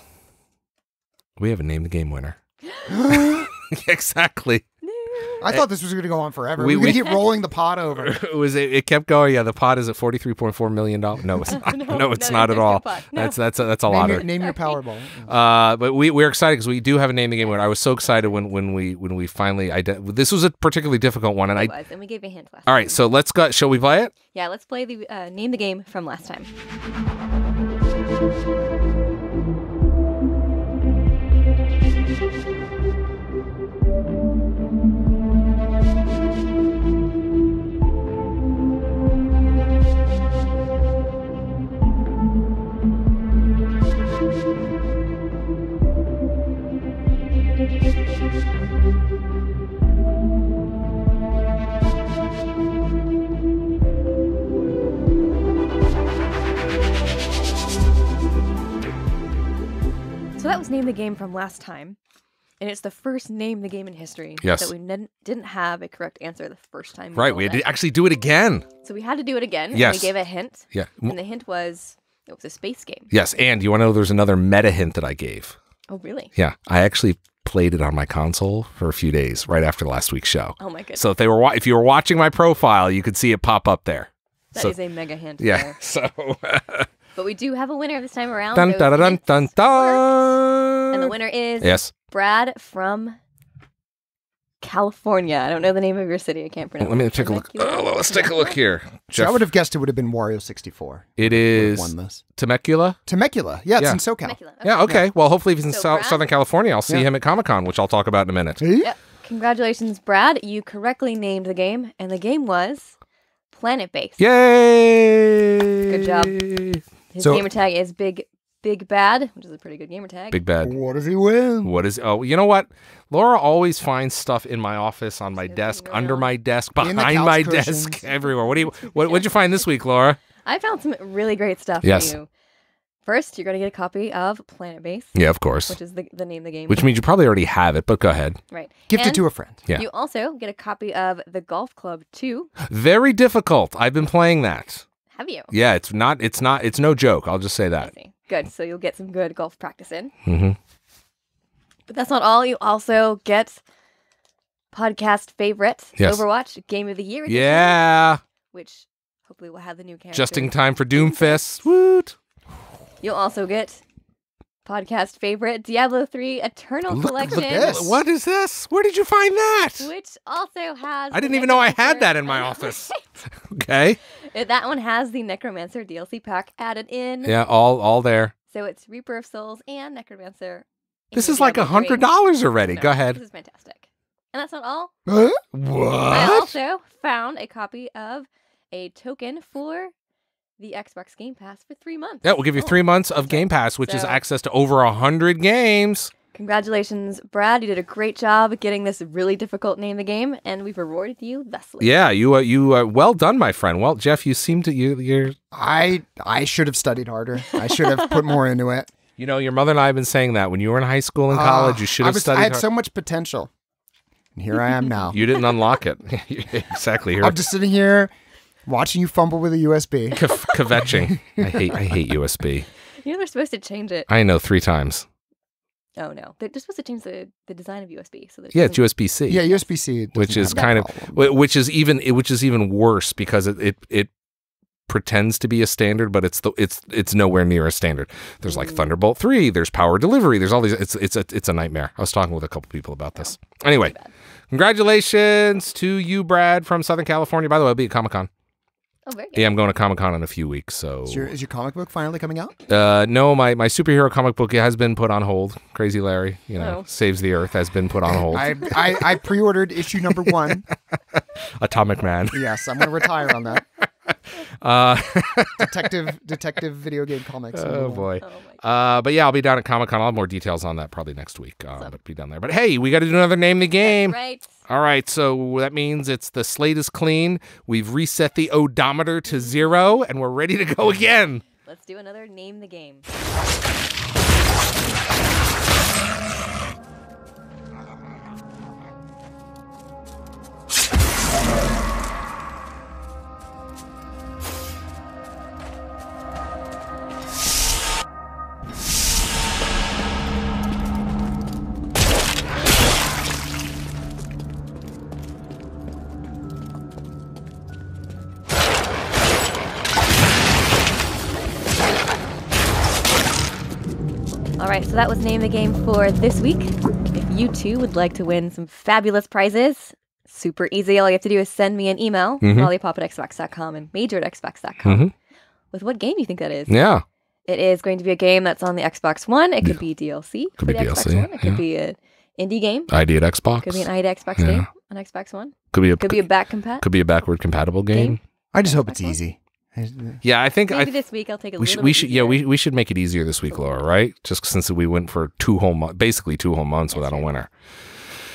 we have a name the game winner. Exactly.
I thought this was going to go on forever.
We-
We, are going
we-
to keep rolling the pot over.
It was it, it kept going. Yeah, the pot is at forty three point four million dollars. No, it's not. no,
No,
it's
no,
not at
there's no
all.
pot. No.
That's that's a, that's a
Name
lot
your,
of.
name your Powerball.
Uh, but we we're excited because we do have a name the game winner. I was so excited when when we when we finally ident- This was a particularly difficult one, and I.
It was, and we gave you a hint last
All
time.
right, so let's go. Shall we play it?
Yeah, let's play the uh, name the game from last time. So that was Name the Game from last time. And it's the first Name the Game in history
Yes.
that we didn't, didn't have a correct answer the first time.
Right, we
rolled
had
it.
to actually do it again.
So we had to do it again. and
Yes.
we gave a hint.
Yeah.
And the hint was, it was a space game.
Yes, and you want to know there's another meta hint that I gave.
Oh, really?
Yeah, I actually played it on my console for a few days right after last week's show.
Oh, my goodness.
So if they were wa- if you were watching my profile, you could see it pop up there.
That is
so,
a mega hint.
yeah.
There.
So
But we do have a winner this time around.
dun
Those
dun dun
hints
dun
worked.
dun.
And the winner is
Yes.
Brad from California. I don't know the name of your city. I can't pronounce
Let me
it.
take a look.
Temecula?
Oh, well, let's take a look here.
So
Jeff,
I would have guessed it would have been Wario sixty-four.
it
Would
is
have won this.
Temecula.
Temecula. Yeah, it's
Yeah.
in SoCal.
Temecula. Okay.
Yeah, okay. Well, hopefully if he's in
So
Sou-
Brad-
Southern California, I'll see
Yeah.
him at Comic-Con, which I'll talk about in a minute.
See?
Yep. Congratulations, Brad. You correctly named the game, and the game was Planet Base.
Yay!
Good job. His
So-
gamer tag is Big Big Bad, which is a pretty good gamer tag.
Big bad.
What does he win?
What is? Oh, you know what? Laura always finds stuff in my office, on my
She's
desk,
looking
under
around.
my desk,
In the
behind
couch
my
cushions.
desk, everywhere. What do you? What, what'd you find this week, Laura?
I found some really great stuff
Yes.
for you. First, you're going to get a copy of Planet Base,
Yeah, of course.
which is the, the name of the game.
Which means you probably already have it, but go ahead.
right.
Gift it
And
to a friend.
Yeah.
You also get a copy of The Golf Club two.
Very difficult. I've been playing that.
Have you?
Yeah, it's not. It's not. It's no joke. I'll just say
I
that.
see. Good. So you'll get some good golf practice in.
hmm
But that's not all. You also get podcast favorite
Yes.
Overwatch Game of the Year edition,
Yeah.
which hopefully will have the new characters.
Just in time for Doomfist. Woot.
You'll also get podcast favorite Diablo three Eternal
Look,
Collection,
look at this. What is this? Where did you find that?
which also has.
I
the
didn't even know I had
Necromancer-
that in my
I know,
office.
right?
Okay.
It- That one has the Necromancer D L C pack added in.
Yeah, all all there.
So it's Reaper of Souls and Necromancer.
This
in
is like a
Diablo
hundred
three.
dollars already.
No,
Go ahead.
This is fantastic. And that's not all.
Huh?
I
What?
also found a copy of a token for the Xbox Game Pass for three months.
Yeah, we'll give you
Oh,
three months of
okay.
Game Pass, which is
So-
access to over a hundred games.
Congratulations, Brad. You did a great job getting this really difficult name of the game, and we've rewarded you thusly.
Yeah, you uh, you uh, well done, my friend. Well, Jeff, you seem to you you're
I I should have studied harder. I should have put more into it.
you know your mother and I have been saying that when you were in high school and college,
Ah,
you should
I
have
was-
studied.
I had
hard.
so much potential. And here I am now.
You didn't unlock it. Exactly. You're
I'm just sitting here watching you fumble with a U S B.
c- kvetching. I hate I hate U S B.
You know they're supposed to change it.
I know three times.
Oh no, they're just supposed to change the, the design of U S B. So that it
Yeah, it's
doesn't-
U S B C.
Yeah, U S B C.
which is
doesn't have
kind
that
of
problem.
wh- which is even which is even worse because it, it it pretends to be a standard, but it's the it's it's nowhere near a standard. There's like Thunderbolt three, there's power delivery, there's all these. It's it's a it's a nightmare. I was talking with a couple people about this. Anyway,
bad.
congratulations to you, Brad, from Southern California. By the way, I'll be at Comic Con.
Oh, very good.
Yeah, I'm going to Comic Con in a few weeks. So
Is your, is your comic book finally coming out?
uh, no, my my superhero comic book has been put on hold. Crazy Larry, you know,
Oh.
saves the Earth has been put on hold.
I, I, I pre-ordered issue number one.
Atomic Man.
Yes, I'm going to retire on that.
Uh,
Detective Detective video game comics.
oh boy.
Oh my God.
Uh, but yeah, I'll be down at Comic Con. I'll have more details on that probably next week. Uh, but be down there. But hey, we got to do another name the game.
Right.
All right, so that means it's the slate is clean. We've reset the odometer to zero, and we're ready to go again.
Let's do another name the game. All right, so that was Name the Game for this week. If you too would like to win some fabulous prizes, super easy. All you have to do is send me an email,
Mhm.
lollipop at xbox dot com and major at xbox dot com,
Mhm.
with what game you think that is.
Yeah.
It is going to be a game that's on the Xbox One. It could be D L C
Could
for
be
the
D L C,
Xbox One. It could
yeah.
be an indie game.
I D at Xbox.
Could be an I D Xbox
Yeah.
game on Xbox One.
Could be a
Could be a back compat.
could be a backward compatible game.
Game.
I just hope it's
Xbox One?
easy.
Yeah, I think
Maybe
I,
this week I'll take a
we
little
should we
bit
should yeah
easier.
we we should make it easier this week, Laura. Right? Just since we went for two whole months, basically two whole months
That's
without a
true.
winner.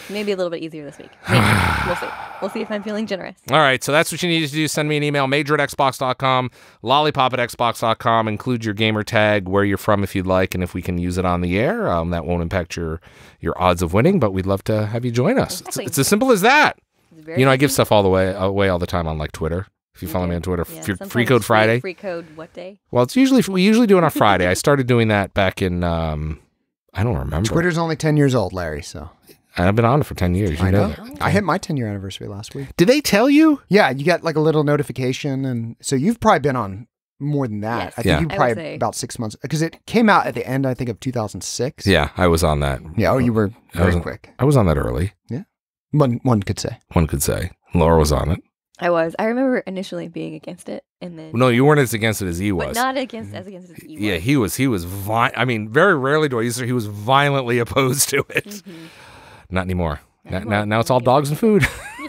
Maybe a little bit easier this week. Maybe. We'll see. We'll see if I'm feeling generous.
All right, so that's what you need to do. Send me an email, major at xbox dot com, lollipop at xbox dot com. Include your gamer tag, where you're from if you'd like, and if we can use it on the air, um, that won't impact your your odds of winning, but we'd love to have you join us.
Exactly.
It's, it's as simple as that.
It's very
You know, I give
easy.
stuff all the way away all the time on like Twitter. If you
You
follow
do.
me on Twitter,
Yeah,
f- free,
sometimes
free code Friday.
Free code what day?
Well, it's usually we usually do it on Friday. I started doing that back in um, I don't remember.
Twitter's only ten years old, Larry. So
And I've been on it for ten years. You
I
know,
know.
that.
I hit my ten year anniversary last week.
Did they tell you?
Yeah, you get like a little notification, and so you've probably been on more than that.
Yes.
I think
Yeah.
you
I would
probably
say-
about six months because it came out at the end, I think, of two thousand six.
Yeah, I was on that.
Yeah. Oh, you were
I
very
wasn't-
quick.
I was on that early.
One one could say.
One could say Laura was on it.
I was. I remember initially being against it, and then
No, you weren't as against it as he
but
was.
not against as against as he
Yeah,
was.
he was. He was. Vi- I mean, very rarely do I use it. He was violently opposed to it.
Mhm.
Not anymore.
Not
Now,
anymore.
now, now it's all dogs and food.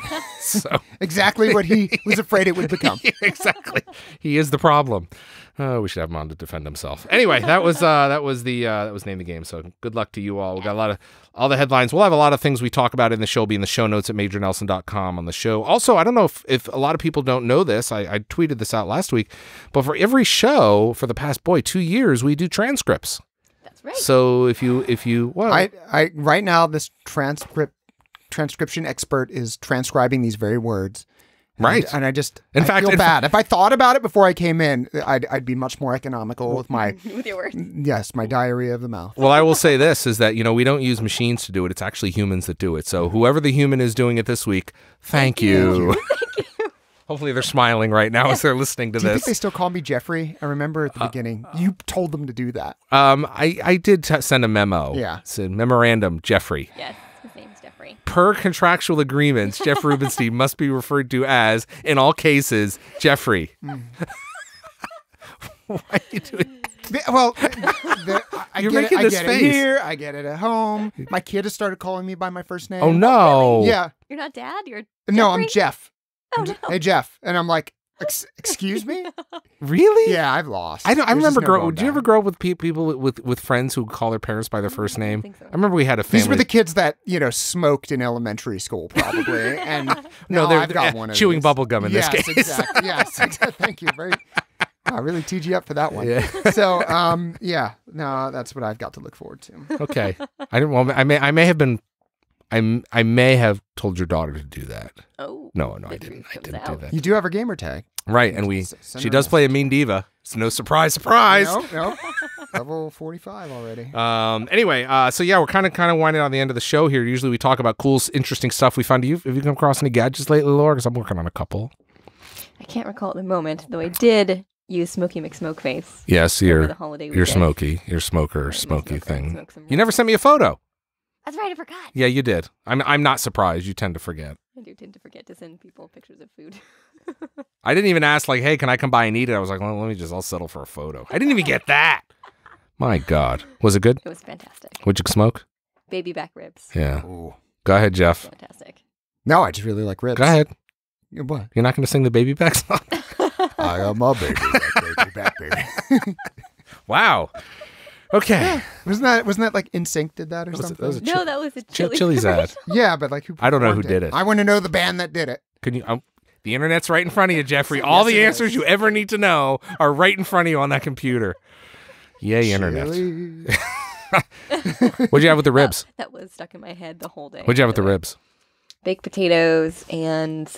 so
Exactly what he was afraid it would become.
exactly, he is the problem. Oh, we should have him on to defend himself. Anyway, that was uh, that was the uh, that was the name of the game. So good luck to you all. We got a lot of all the headlines. We'll have a lot of things we talk about in the show. Be in the show notes at major nelson dot com on the show. Also, I don't know if, if a lot of people don't know this. I, I tweeted this out last week, but for every show for the past boy two years, we do transcripts.
That's right.
So if you if you well,
I, I right now this transcript transcription expert is transcribing these very words. And I-
Right.
and I just
In
I
fact-
feel
in fa-
bad. If I thought about it before I came in, I'd I'd be much more economical with my
With your words.
yes, my diarrhea of the mouth.
Well, I will say this is that, you know, we don't use machines to do it. It's actually humans that do it. So whoever the human is doing it this week, thank, you. Hopefully they're smiling right now as they're listening to
Do you think
this.
they still call me Jeffrey? I remember at the beginning you told them to do that.
Um, I, I did t- send a memo.
Yeah.
Said memorandum, Jeffrey.
Yes, his name's Jeffrey.
Per contractual agreements, Jeff Rubenstein must be referred to as, in all cases, Jeffrey. Why are you doing
The- Well, the, I- I
You're
get
making
it,
this
I get
face.
it here. I get it at home. My kid has started calling me by my first name.
Oh, no.
Yeah.
You're not dad. You're
No, I'm
Jeffrey?
Jeff.
Oh
I'm Je-
no.
Hey, Jeff. And I'm like, Ex- excuse me?
Really?
Yeah, I've lost.
I don't. I
There's just
remember.
no
grow,
going
did you ever
back.
grow up with pe- people with, with with friends who call their parents by their first
I don't
name?
think so.
I remember we had a family.
These were the kids that, you know, smoked in elementary school, probably. And
No,
no,
they're-
I've got
uh,
one of
chewing
these.
bubble gum in this
yes,
case.
Exactly. Yes, exactly. Thank you. Very. I really teed you up for that one.
Yeah.
So, um, yeah, no, that's what I've got to look forward to.
Okay. I didn't. Well, I may. I may have been. I m- I may have told your daughter to do that.
Oh.
No, no, I
The
didn't.
truth
I
comes
didn't do
out.
that.
You do have a gamer tag.
Right, and we.
S- send
She
her
does
a
play a mean diva. It's no surprise, surprise.
No, no. Level forty-five already.
Um. Anyway, uh. So yeah, we're kind of kind of winding on the end of the show here. Usually we talk about cool, interesting stuff we find. Do you have you come across any gadgets lately, Laura? Because I'm working on a couple.
I can't recall at the moment, though I did use Smokey McSmokeface
Yes,
over
you're
the holiday
you're
weekend.
smoky. You're smoker,
Right,
smoky
smoke-
thing.
smoke some
You never sent me a photo.
That's right, I forgot.
Yeah, you did. I'm I'm not surprised. You tend to forget.
I do tend to forget to send people pictures of food.
I didn't even ask like, hey, can I come by and eat it? I was like, well, let me just. I'll settle for a photo. I didn't even get that. My God, was it good?
It was fantastic.
What'd you smoke?
Baby back ribs.
Yeah.
Ooh.
Go ahead, Jeff.
Fantastic.
No, I just really like ribs.
Go ahead.
Yeah, What?
You're not going to sing the baby back song?
I am a baby, back, baby, back, baby.
Wow. Okay.
Wasn't that wasn't that like In Sync did that or
That was- that
something?
was a
No, that was a
Ch-
chili.
Chili's ad.
Yeah, but like who?
I don't know who
performed
did it.
I want to know the band that did it.
Can you? Um, the internet's right in front of you, Jeffrey. All
Yes,
the
it
answers
is.
you ever need to know are right in front of you on that computer. Yay, internet.
Chili.
What'd you have with the ribs?
That was stuck in my head the whole day.
What'd you have with the
by way.
ribs?
Baked potatoes and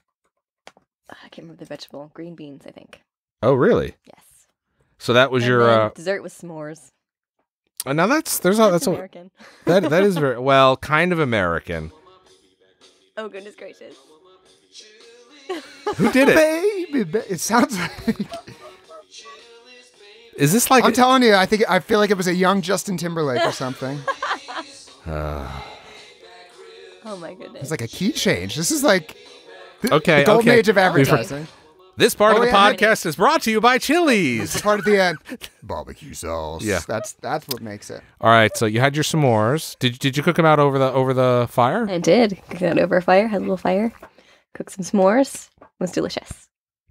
I can't remember the vegetable. Green beans, I think.
Oh, really?
Yes.
So that was
And
your.
then
Uh,
dessert was s'mores.
uh, now that's there's a,
That's
that's a,
American.
that that is very well kind of American.
Oh goodness gracious.
Who did it?
Baby, ba- it sounds like.
Is this like?
I'm telling you, I think I feel like it was a young Justin Timberlake or something.
Oh my goodness.
It's like a key change. This is like the,
Okay,
the golden
okay.
age of advertising.
This part
Oh,
of the
yeah.
podcast is brought to you by
It's
Chili's.
the part at the end. Barbecue sauce.
Yeah.
that's that's what makes it.
All right, so you had your s'mores. Did did you cook them out over the over the fire?
I did. Cooked it over a fire, had a little fire. Cooked some s'mores. It was delicious.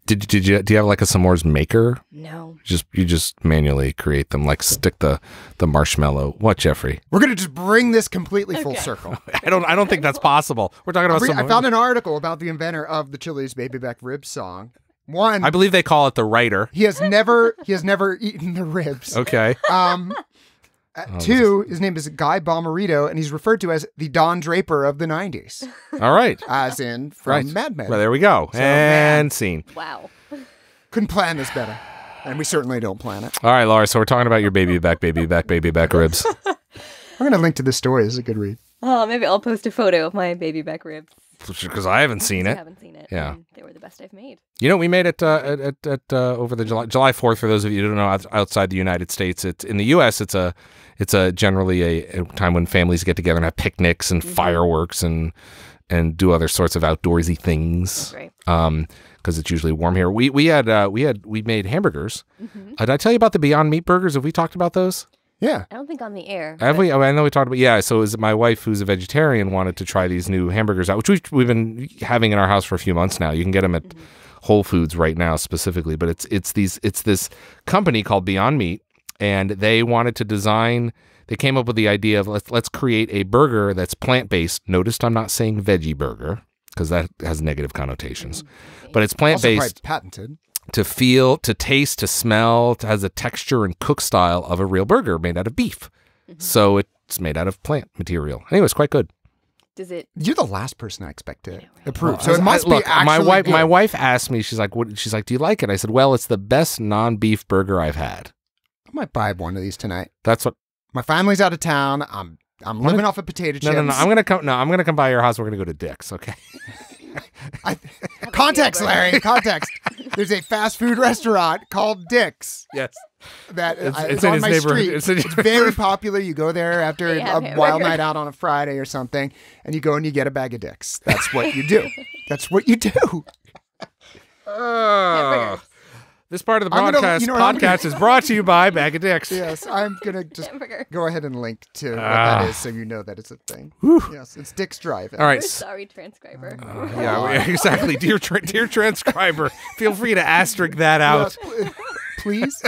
Did did you do you have like a s'mores maker?
No.
Just you just manually create them, like stick the the marshmallow. What, Jeffrey?
We're gonna just bring this completely full
Okay.
circle.
I don't I don't think that's possible. We're talking about.
Re-
some,
I found an article about the inventor of the Chili's Baby Back Ribs song. One,
I believe they call it the writer.
he has never he has never eaten the ribs.
Okay.
Um, uh, two, his name is Guy Bomarito, and he's referred to as the Don Draper of the nineties,
All right.
as in from
Right.
Mad Men.
Well, there we go.
So,
and
man.
scene.
Wow.
Couldn't plan this better, and we certainly don't plan it.
All right, Laura. So we're talking about your baby back, baby back, baby back ribs.
I'm going to link to this story. This is a good read.
Oh, maybe I'll post a photo of my baby back ribs.
Because I haven't seen
I
it.
haven't seen it.
Yeah.
and they were the best I've made.
You know, we made it uh, at at, at uh, over the July July fourth. For those of you who don't know, out- outside the United States, it's in the U S. It's a it's a generally a, a time when families get together and have picnics and fireworks and and do other sorts of outdoorsy things.
That's right.
Um, because it's usually warm here. We we had uh, we had we made hamburgers.
Mm-hmm.
Uh, did I tell you about the Beyond Meat burgers? Have we talked about those?
Yeah.
I don't think on the air.
Have
but-
we? Oh, I know we talked about. Yeah. So it was my wife, who's a vegetarian, wanted to try these new hamburgers out, which we've, we've been having in our house for a few months now. You can get them at
Mm-hmm.
Whole Foods right now, specifically. But it's it's these it's this company called Beyond Meat, and they wanted to design. They came up with the idea of let's let's create a burger that's plant based. Noticed I'm not saying veggie burger because that has negative connotations, but it's plant
Also
based.
probably patented.
To feel, to taste, to smell, to has a texture and cook style of a real burger made out of beef. So it's made out of plant material. Anyway, it's quite good.
Does it?
You're the last person I expect to
right?
approve. So
I-
it must
I- look,
be actually
my wife.
good.
My wife asked me. She's like, "What?" She's like, "Do you like it?" I said, "Well, it's the best non-beef burger I've had."
I might buy one of these tonight.
That's what.
My family's out of town. I'm I'm living off of potato chips.
No, no, no. I'm gonna come. No, I'm gonna come by your house. We're gonna go to Dick's. Okay.
I, context,
burger.
Larry. Context. There's a fast food restaurant called Dick's
Yes.
that
It's-
uh,
it's
is
in
on
his
my
neighborhood.
street.
It's in
It's,
your-
very popular. You go there after
They have
a
hamburgers.
wild night out on a Friday or something, and you go and you get a bag of Dick's. That's what you do. That's what you do.
Oh.
Hamburgers.
This part of the
I'm gonna-
podcast
you know what, I'm
podcast is brought to you by Bag of Dicks.
Yes, I'm gonna just
Hamburger.
go ahead and link to what
Ah.
that is, so you know that it's a thing. Yes, it's Dick's Drive.
All right.
We're
s-
sorry, transcriber.
Yeah, we- exactly. Dear, tra- dear transcriber, feel free to asterisk that out.
Yes, please.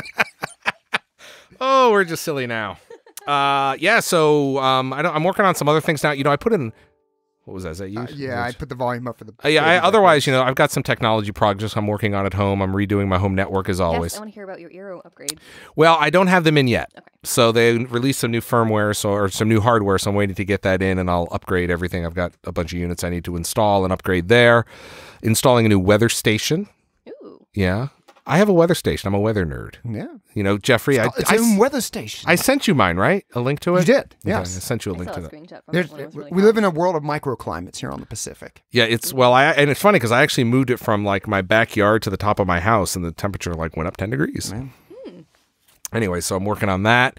Oh, we're just silly now. Uh, yeah. So, um, I don't, I'm working on some other things now. You know, I put in. What was that? Is that you?
Uh, yeah, I put the volume up for the.
Uh, yeah. I,
baby back
otherwise,
ribs.
you know, I've got some technology projects I'm working on at home. I'm redoing my home network as always.
Yes, I want to hear about your Eero upgrade.
Well, I don't have them in yet.
Okay.
So they released some new firmware, so or some new hardware. So I'm waiting to get that in, and I'll upgrade everything. I've got a bunch of units I need to install and upgrade there. Installing a new weather station.
Ooh.
Yeah, I have a weather station. I'm a weather nerd.
Yeah,
You know, Jeffrey, I,
it's
I,
a weather station.
I sent you mine, right? A link to it.
You did,
Okay, I
yes.
sent you a
I
link
saw
to
a
that.
screenshot from
There's,
it when it was really
we
hot.
live in a world of microclimates here on the Pacific.
Yeah, it's well, I and it's funny because I actually moved it from like my backyard to the top of my house, and the temperature like went up ten degrees.
Man.
Anyway, so I'm working on that.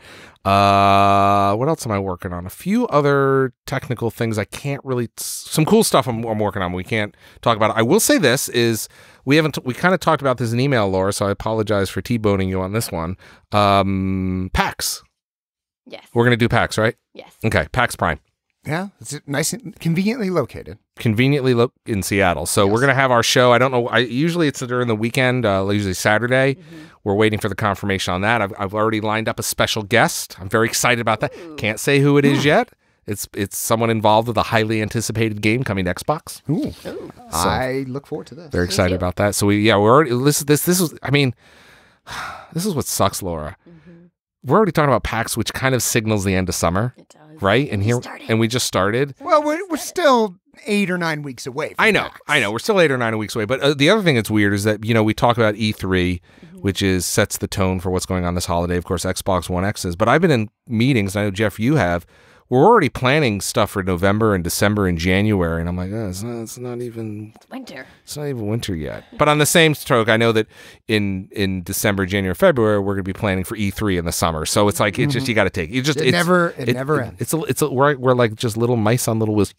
Uh, what else am I working on? A few other technical things. I can't really. Some cool stuff I'm, I'm working on. We can't talk about it. I will say this is we haven't. We kind of talked about this in email, Laura. So I apologize for t-boning you on this one. Um, PAX.
Yes.
We're gonna do PAX, right?
Yes.
Okay, PAX Prime.
Yeah, it's nice and conveniently located.
Conveniently lo- in Seattle. So we're
Yes.
going to have our show. I don't know. I usually it's during the weekend, uh, usually Saturday. We're waiting for the confirmation on that. I've, I've already lined up a special guest. I'm very excited about that.
Ooh.
Can't say who it is yet. It's it's someone involved with a highly anticipated game coming to Xbox.
Ooh.
Ooh.
I look forward to this.
They're excited
too.
about that. So we yeah, we're already this this this is I mean this is what sucks, Laura.
Mhm.
We're already talking about PAX, which kind of signals the end of summer,
It does.
right? And
We
here
started.
and we just started.
Well, we're, we're still eight or nine weeks away. From
I know,
PAX.
I know. We're still eight or nine weeks away. But uh, the other thing that's weird is that, you know, we talk about E three, which is sets the tone for what's going on this holiday. Of course, Xbox One X is. But I've been in meetings, and I know, Jeff, you have. We're already planning stuff for November and December and January. And I'm like, oh, it's, not, it's not even
It's winter.
it's not even winter yet. But on the same stroke, I know that in in December, January, February, we're going to be planning for E three in the summer. So it's like, it's just, you got to take it. just
It
it's,
never- it never ends.
It's, a, it's a, we're, we're like just little mice on little wheels.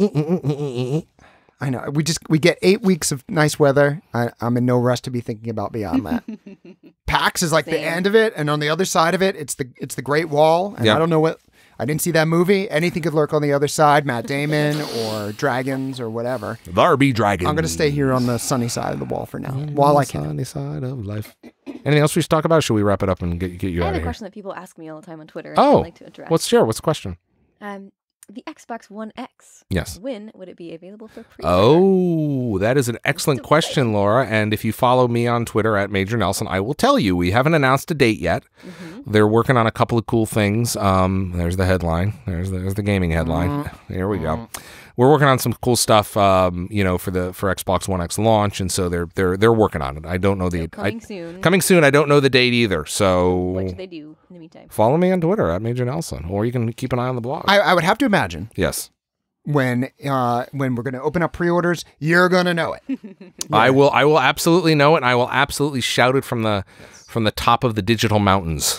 I know. We just we get eight weeks of nice weather. I, I'm in no rush to be thinking about beyond that. PAX is like the
Same.
end of it, and on the other side of it, it's the it's the Great Wall. And
Yeah.
I don't know what I didn't see that movie. Anything could lurk on the other side, Matt Damon or dragons or whatever.
There be dragons.
I'm going to stay here on the sunny side of the wall for now, while I can.
Sunny side of life. Anything else we should talk about? Or should we wrap it up and get, get you
I
out
have
of
a
here?
question that people ask me all the time on Twitter.
Oh,
I'd like to address.
What's your, what's the question?
Um, the Xbox One X.
Yes.
When would it be available for pre-order?
Oh, that is an excellent
Still
question, Laura. And if you follow me on Twitter at Major Nelson, I will tell you we haven't announced a date yet.
Mm-hmm.
They're working on a couple of cool things. Um, there's the headline. There's the, there's the gaming headline. There we go. We're working on some cool stuff, um, you know, for the for Xbox One X launch, and so they're they're they're working on it. I don't know the
So coming
I,
soon.
coming soon. I don't know the date either. So
What should they do in the meantime?
follow me on Twitter at Major Nelson, or you can keep an eye on the blog.
I, I would have to imagine
yes.
when uh, when we're going to open up pre-orders, you're going to know it.
I will. I will absolutely know it, and I will absolutely shout it from the from the top of the digital mountains.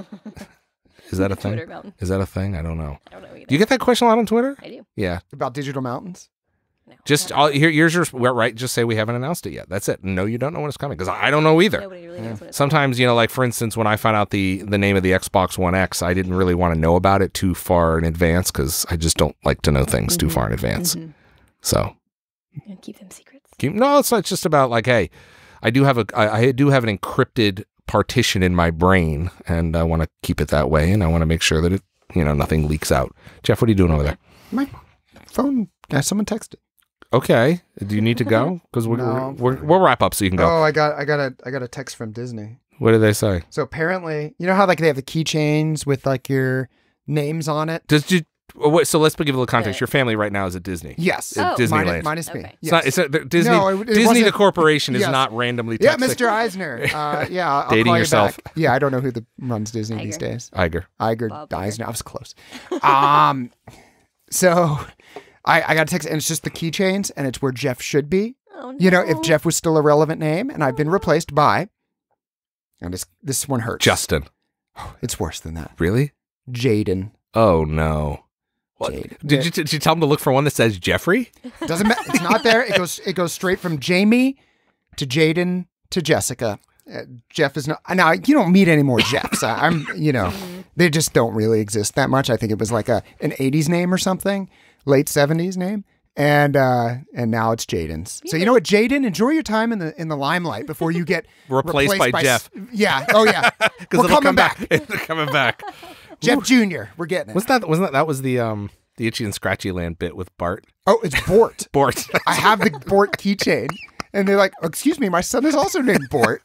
Is that a thing?
Twitter mountain.
Is that a thing? I don't know.
I don't know either.
Do you get that question a lot on Twitter?
I do.
Yeah.
About digital mountains.
No,
Just
I
all,
don't know.
here. Here's your well, right. Just say we haven't announced it yet. That's it. No, you don't know when it's coming because I don't know either.
Nobody really knows what it's
Sometimes, you know, like for instance, when I found out the the name of the Xbox One X, I didn't really want to know about it too far in advance because I just don't like to know things too far in advance.
Mhm.
So
And keep them secrets.
keep, no, it's not just about like, hey, I do have a I, I do have an encrypted partition in my brain, and I want to keep it that way, and I want to make sure that it, you know, nothing leaks out. Jeff, what are you doing over there?
My phone. Uh, someone texted.
Okay, do you need to go? Because we're,
No.
we're, we're, we'll wrap up so you can go.
Oh, I got I got a I got a text from Disney.
What did they say?
So apparently, you know how like they have the keychains with like your names on it.
Does you? Oh, wait, so let's give a little context.
The-
Your family right now is at Disney.
Yes,
At
Oh.
Disneyland.
minus, minus me.
Okay.
It's not,
Yes.
it's not, Disney.
No, it- it
Disney, the
wasn't-
corporation, is
Yes.
not randomly texting.
Yeah, Mister Eisner. Uh, yeah, I'll
Dating
call you
yourself.
back. Yeah, I don't know who the runs Disney these
Iger.
days.
Iger.
Iger
Bob
Eisner.
Iger.
I was close. Um, so I I got a text and it's just the keychains and it's where Jeff should be.
Oh, no.
You know, if Jeff was still a relevant name, and I've been replaced by, and this this one hurts.
Justin.
It's worse than that.
Really?
Jaden.
Oh no. What?
Jade.
Did you did you tell him to look for one that says Jeffrey?
Doesn't matter. It's not there. It goes it goes straight from Jamie to Jaden to Jessica. Uh, Jeff is not now. You don't meet any more Jeffs. I, I'm you know they just don't really exist that much. I think it was like a an eighties name or something, late seventies name. And uh, and now it's Jaden's. So you know what, Jaden, enjoy your time in the in the limelight before you get
Replaced by
s-
Jeff.
Yeah. Oh yeah.
Because
We're
it'll
coming
come
back.
back. It's coming back.
Jeff Junior We're getting it.
Wasn't that wasn't that that was the um the Itchy and Scratchy Land bit with Bart?
Oh, it's Bort.
Bort.
I have the Bort keychain. And they're like, excuse me, my son is also named Bort.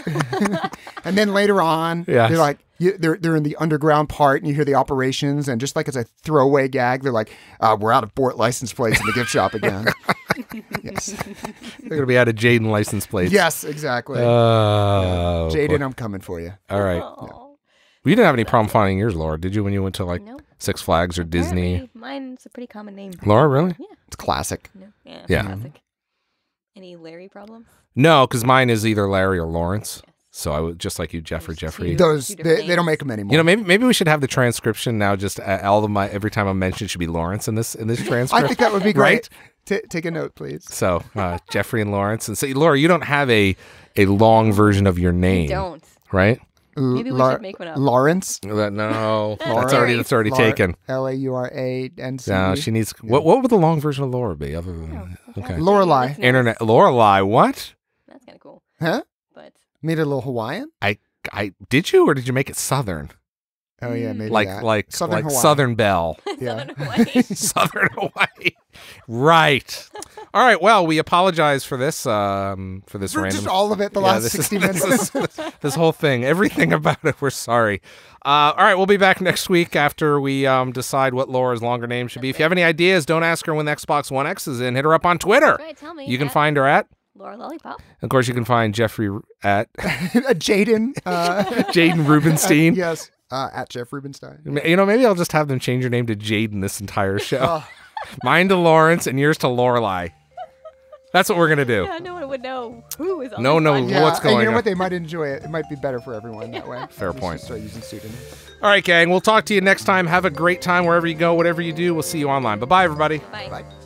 And then later on,
Yes.
they're like, you, they're they're in the underground part, and you hear the operations, and just like as a throwaway gag, they're like, uh, "We're out of Bort license plates in the gift shop again." Yes,
They're gonna be out of Jaden license plates.
yes, exactly.
Oh,
Jaden,
boy.
I'm coming for you.
All right.
Oh,
You didn't have any problem finding yours, Laura, did you, when you went to like
no.
Six Flags or Disney?
Apparently, mine's a pretty common name.
Laura, really?
It's classic.
No. Yeah.
Yeah.
Classic. Any Larry problems?
No, because mine is either Larry or Lawrence. So I would just like you, Jeff or
There's
Jeffrey.
two.
Those
Two
they,
different
they don't
names.
make them anymore.
You know, maybe maybe we should have the transcription now. Just uh, all of my every time I'm mentioned should be Lawrence in this in this transcript.
I think that would be
Right?
great. T- take a note, please.
So uh, Jeffrey and Lawrence, and so Laura, you don't have a a long version of your name,
Don't.
right?
Maybe we should make one up.
Lawrence.
That- No, that's
Laura.
already that's already
Laura-
taken.
L A U R A N C E.
No, she needs. What what would the long version of Laura be? Other than
Oh,
okay,
Lorelai.
Listeners.
internet Lorelai. What?
That's kind of cool.
Huh?
But
Made it a little Hawaiian?
I I did you or did you make it Southern?
Oh yeah, maybe
Like
that.
like
Southern
like
Hawaii.
Southern Belle.
Yeah.
Southern Hawaii.
Southern Hawaii. Right. All right. Well, we apologize for this. Um, for this
For
random.
just all of it, the
Yeah,
last
this is-
sixty minutes.
This, is- this whole thing, everything about it. We're sorry. Uh, all right, we'll be back next week after we um, decide what Laura's longer name should be. If you have any ideas, don't ask her when the Xbox One X is in. Hit her up on Twitter.
Right, tell me.
You can
at
find her at.
Laura Lollipop.
Of course, you can find Jeffrey at
Jaden. Uh,
Jaden Rubenstein.
yes. Uh, at Jeff Rubenstein.
You know, maybe I'll just have them change your name to Jaden this entire show.
Oh.
Mine to Lawrence and yours to Lorelai. That's what we're gonna do.
Yeah, no one would know who is on
No,
this
no,
podcast.
Yeah,
What's
and
going
you know
on?
what? They might enjoy it. It might be better for everyone that way.
Fair
We should
point.
Start using pseudonyms.
All right, gang. We'll talk to you next time. Have a great time wherever you go, whatever you do. We'll see you online. Bye bye, everybody.
Bye.
Bye.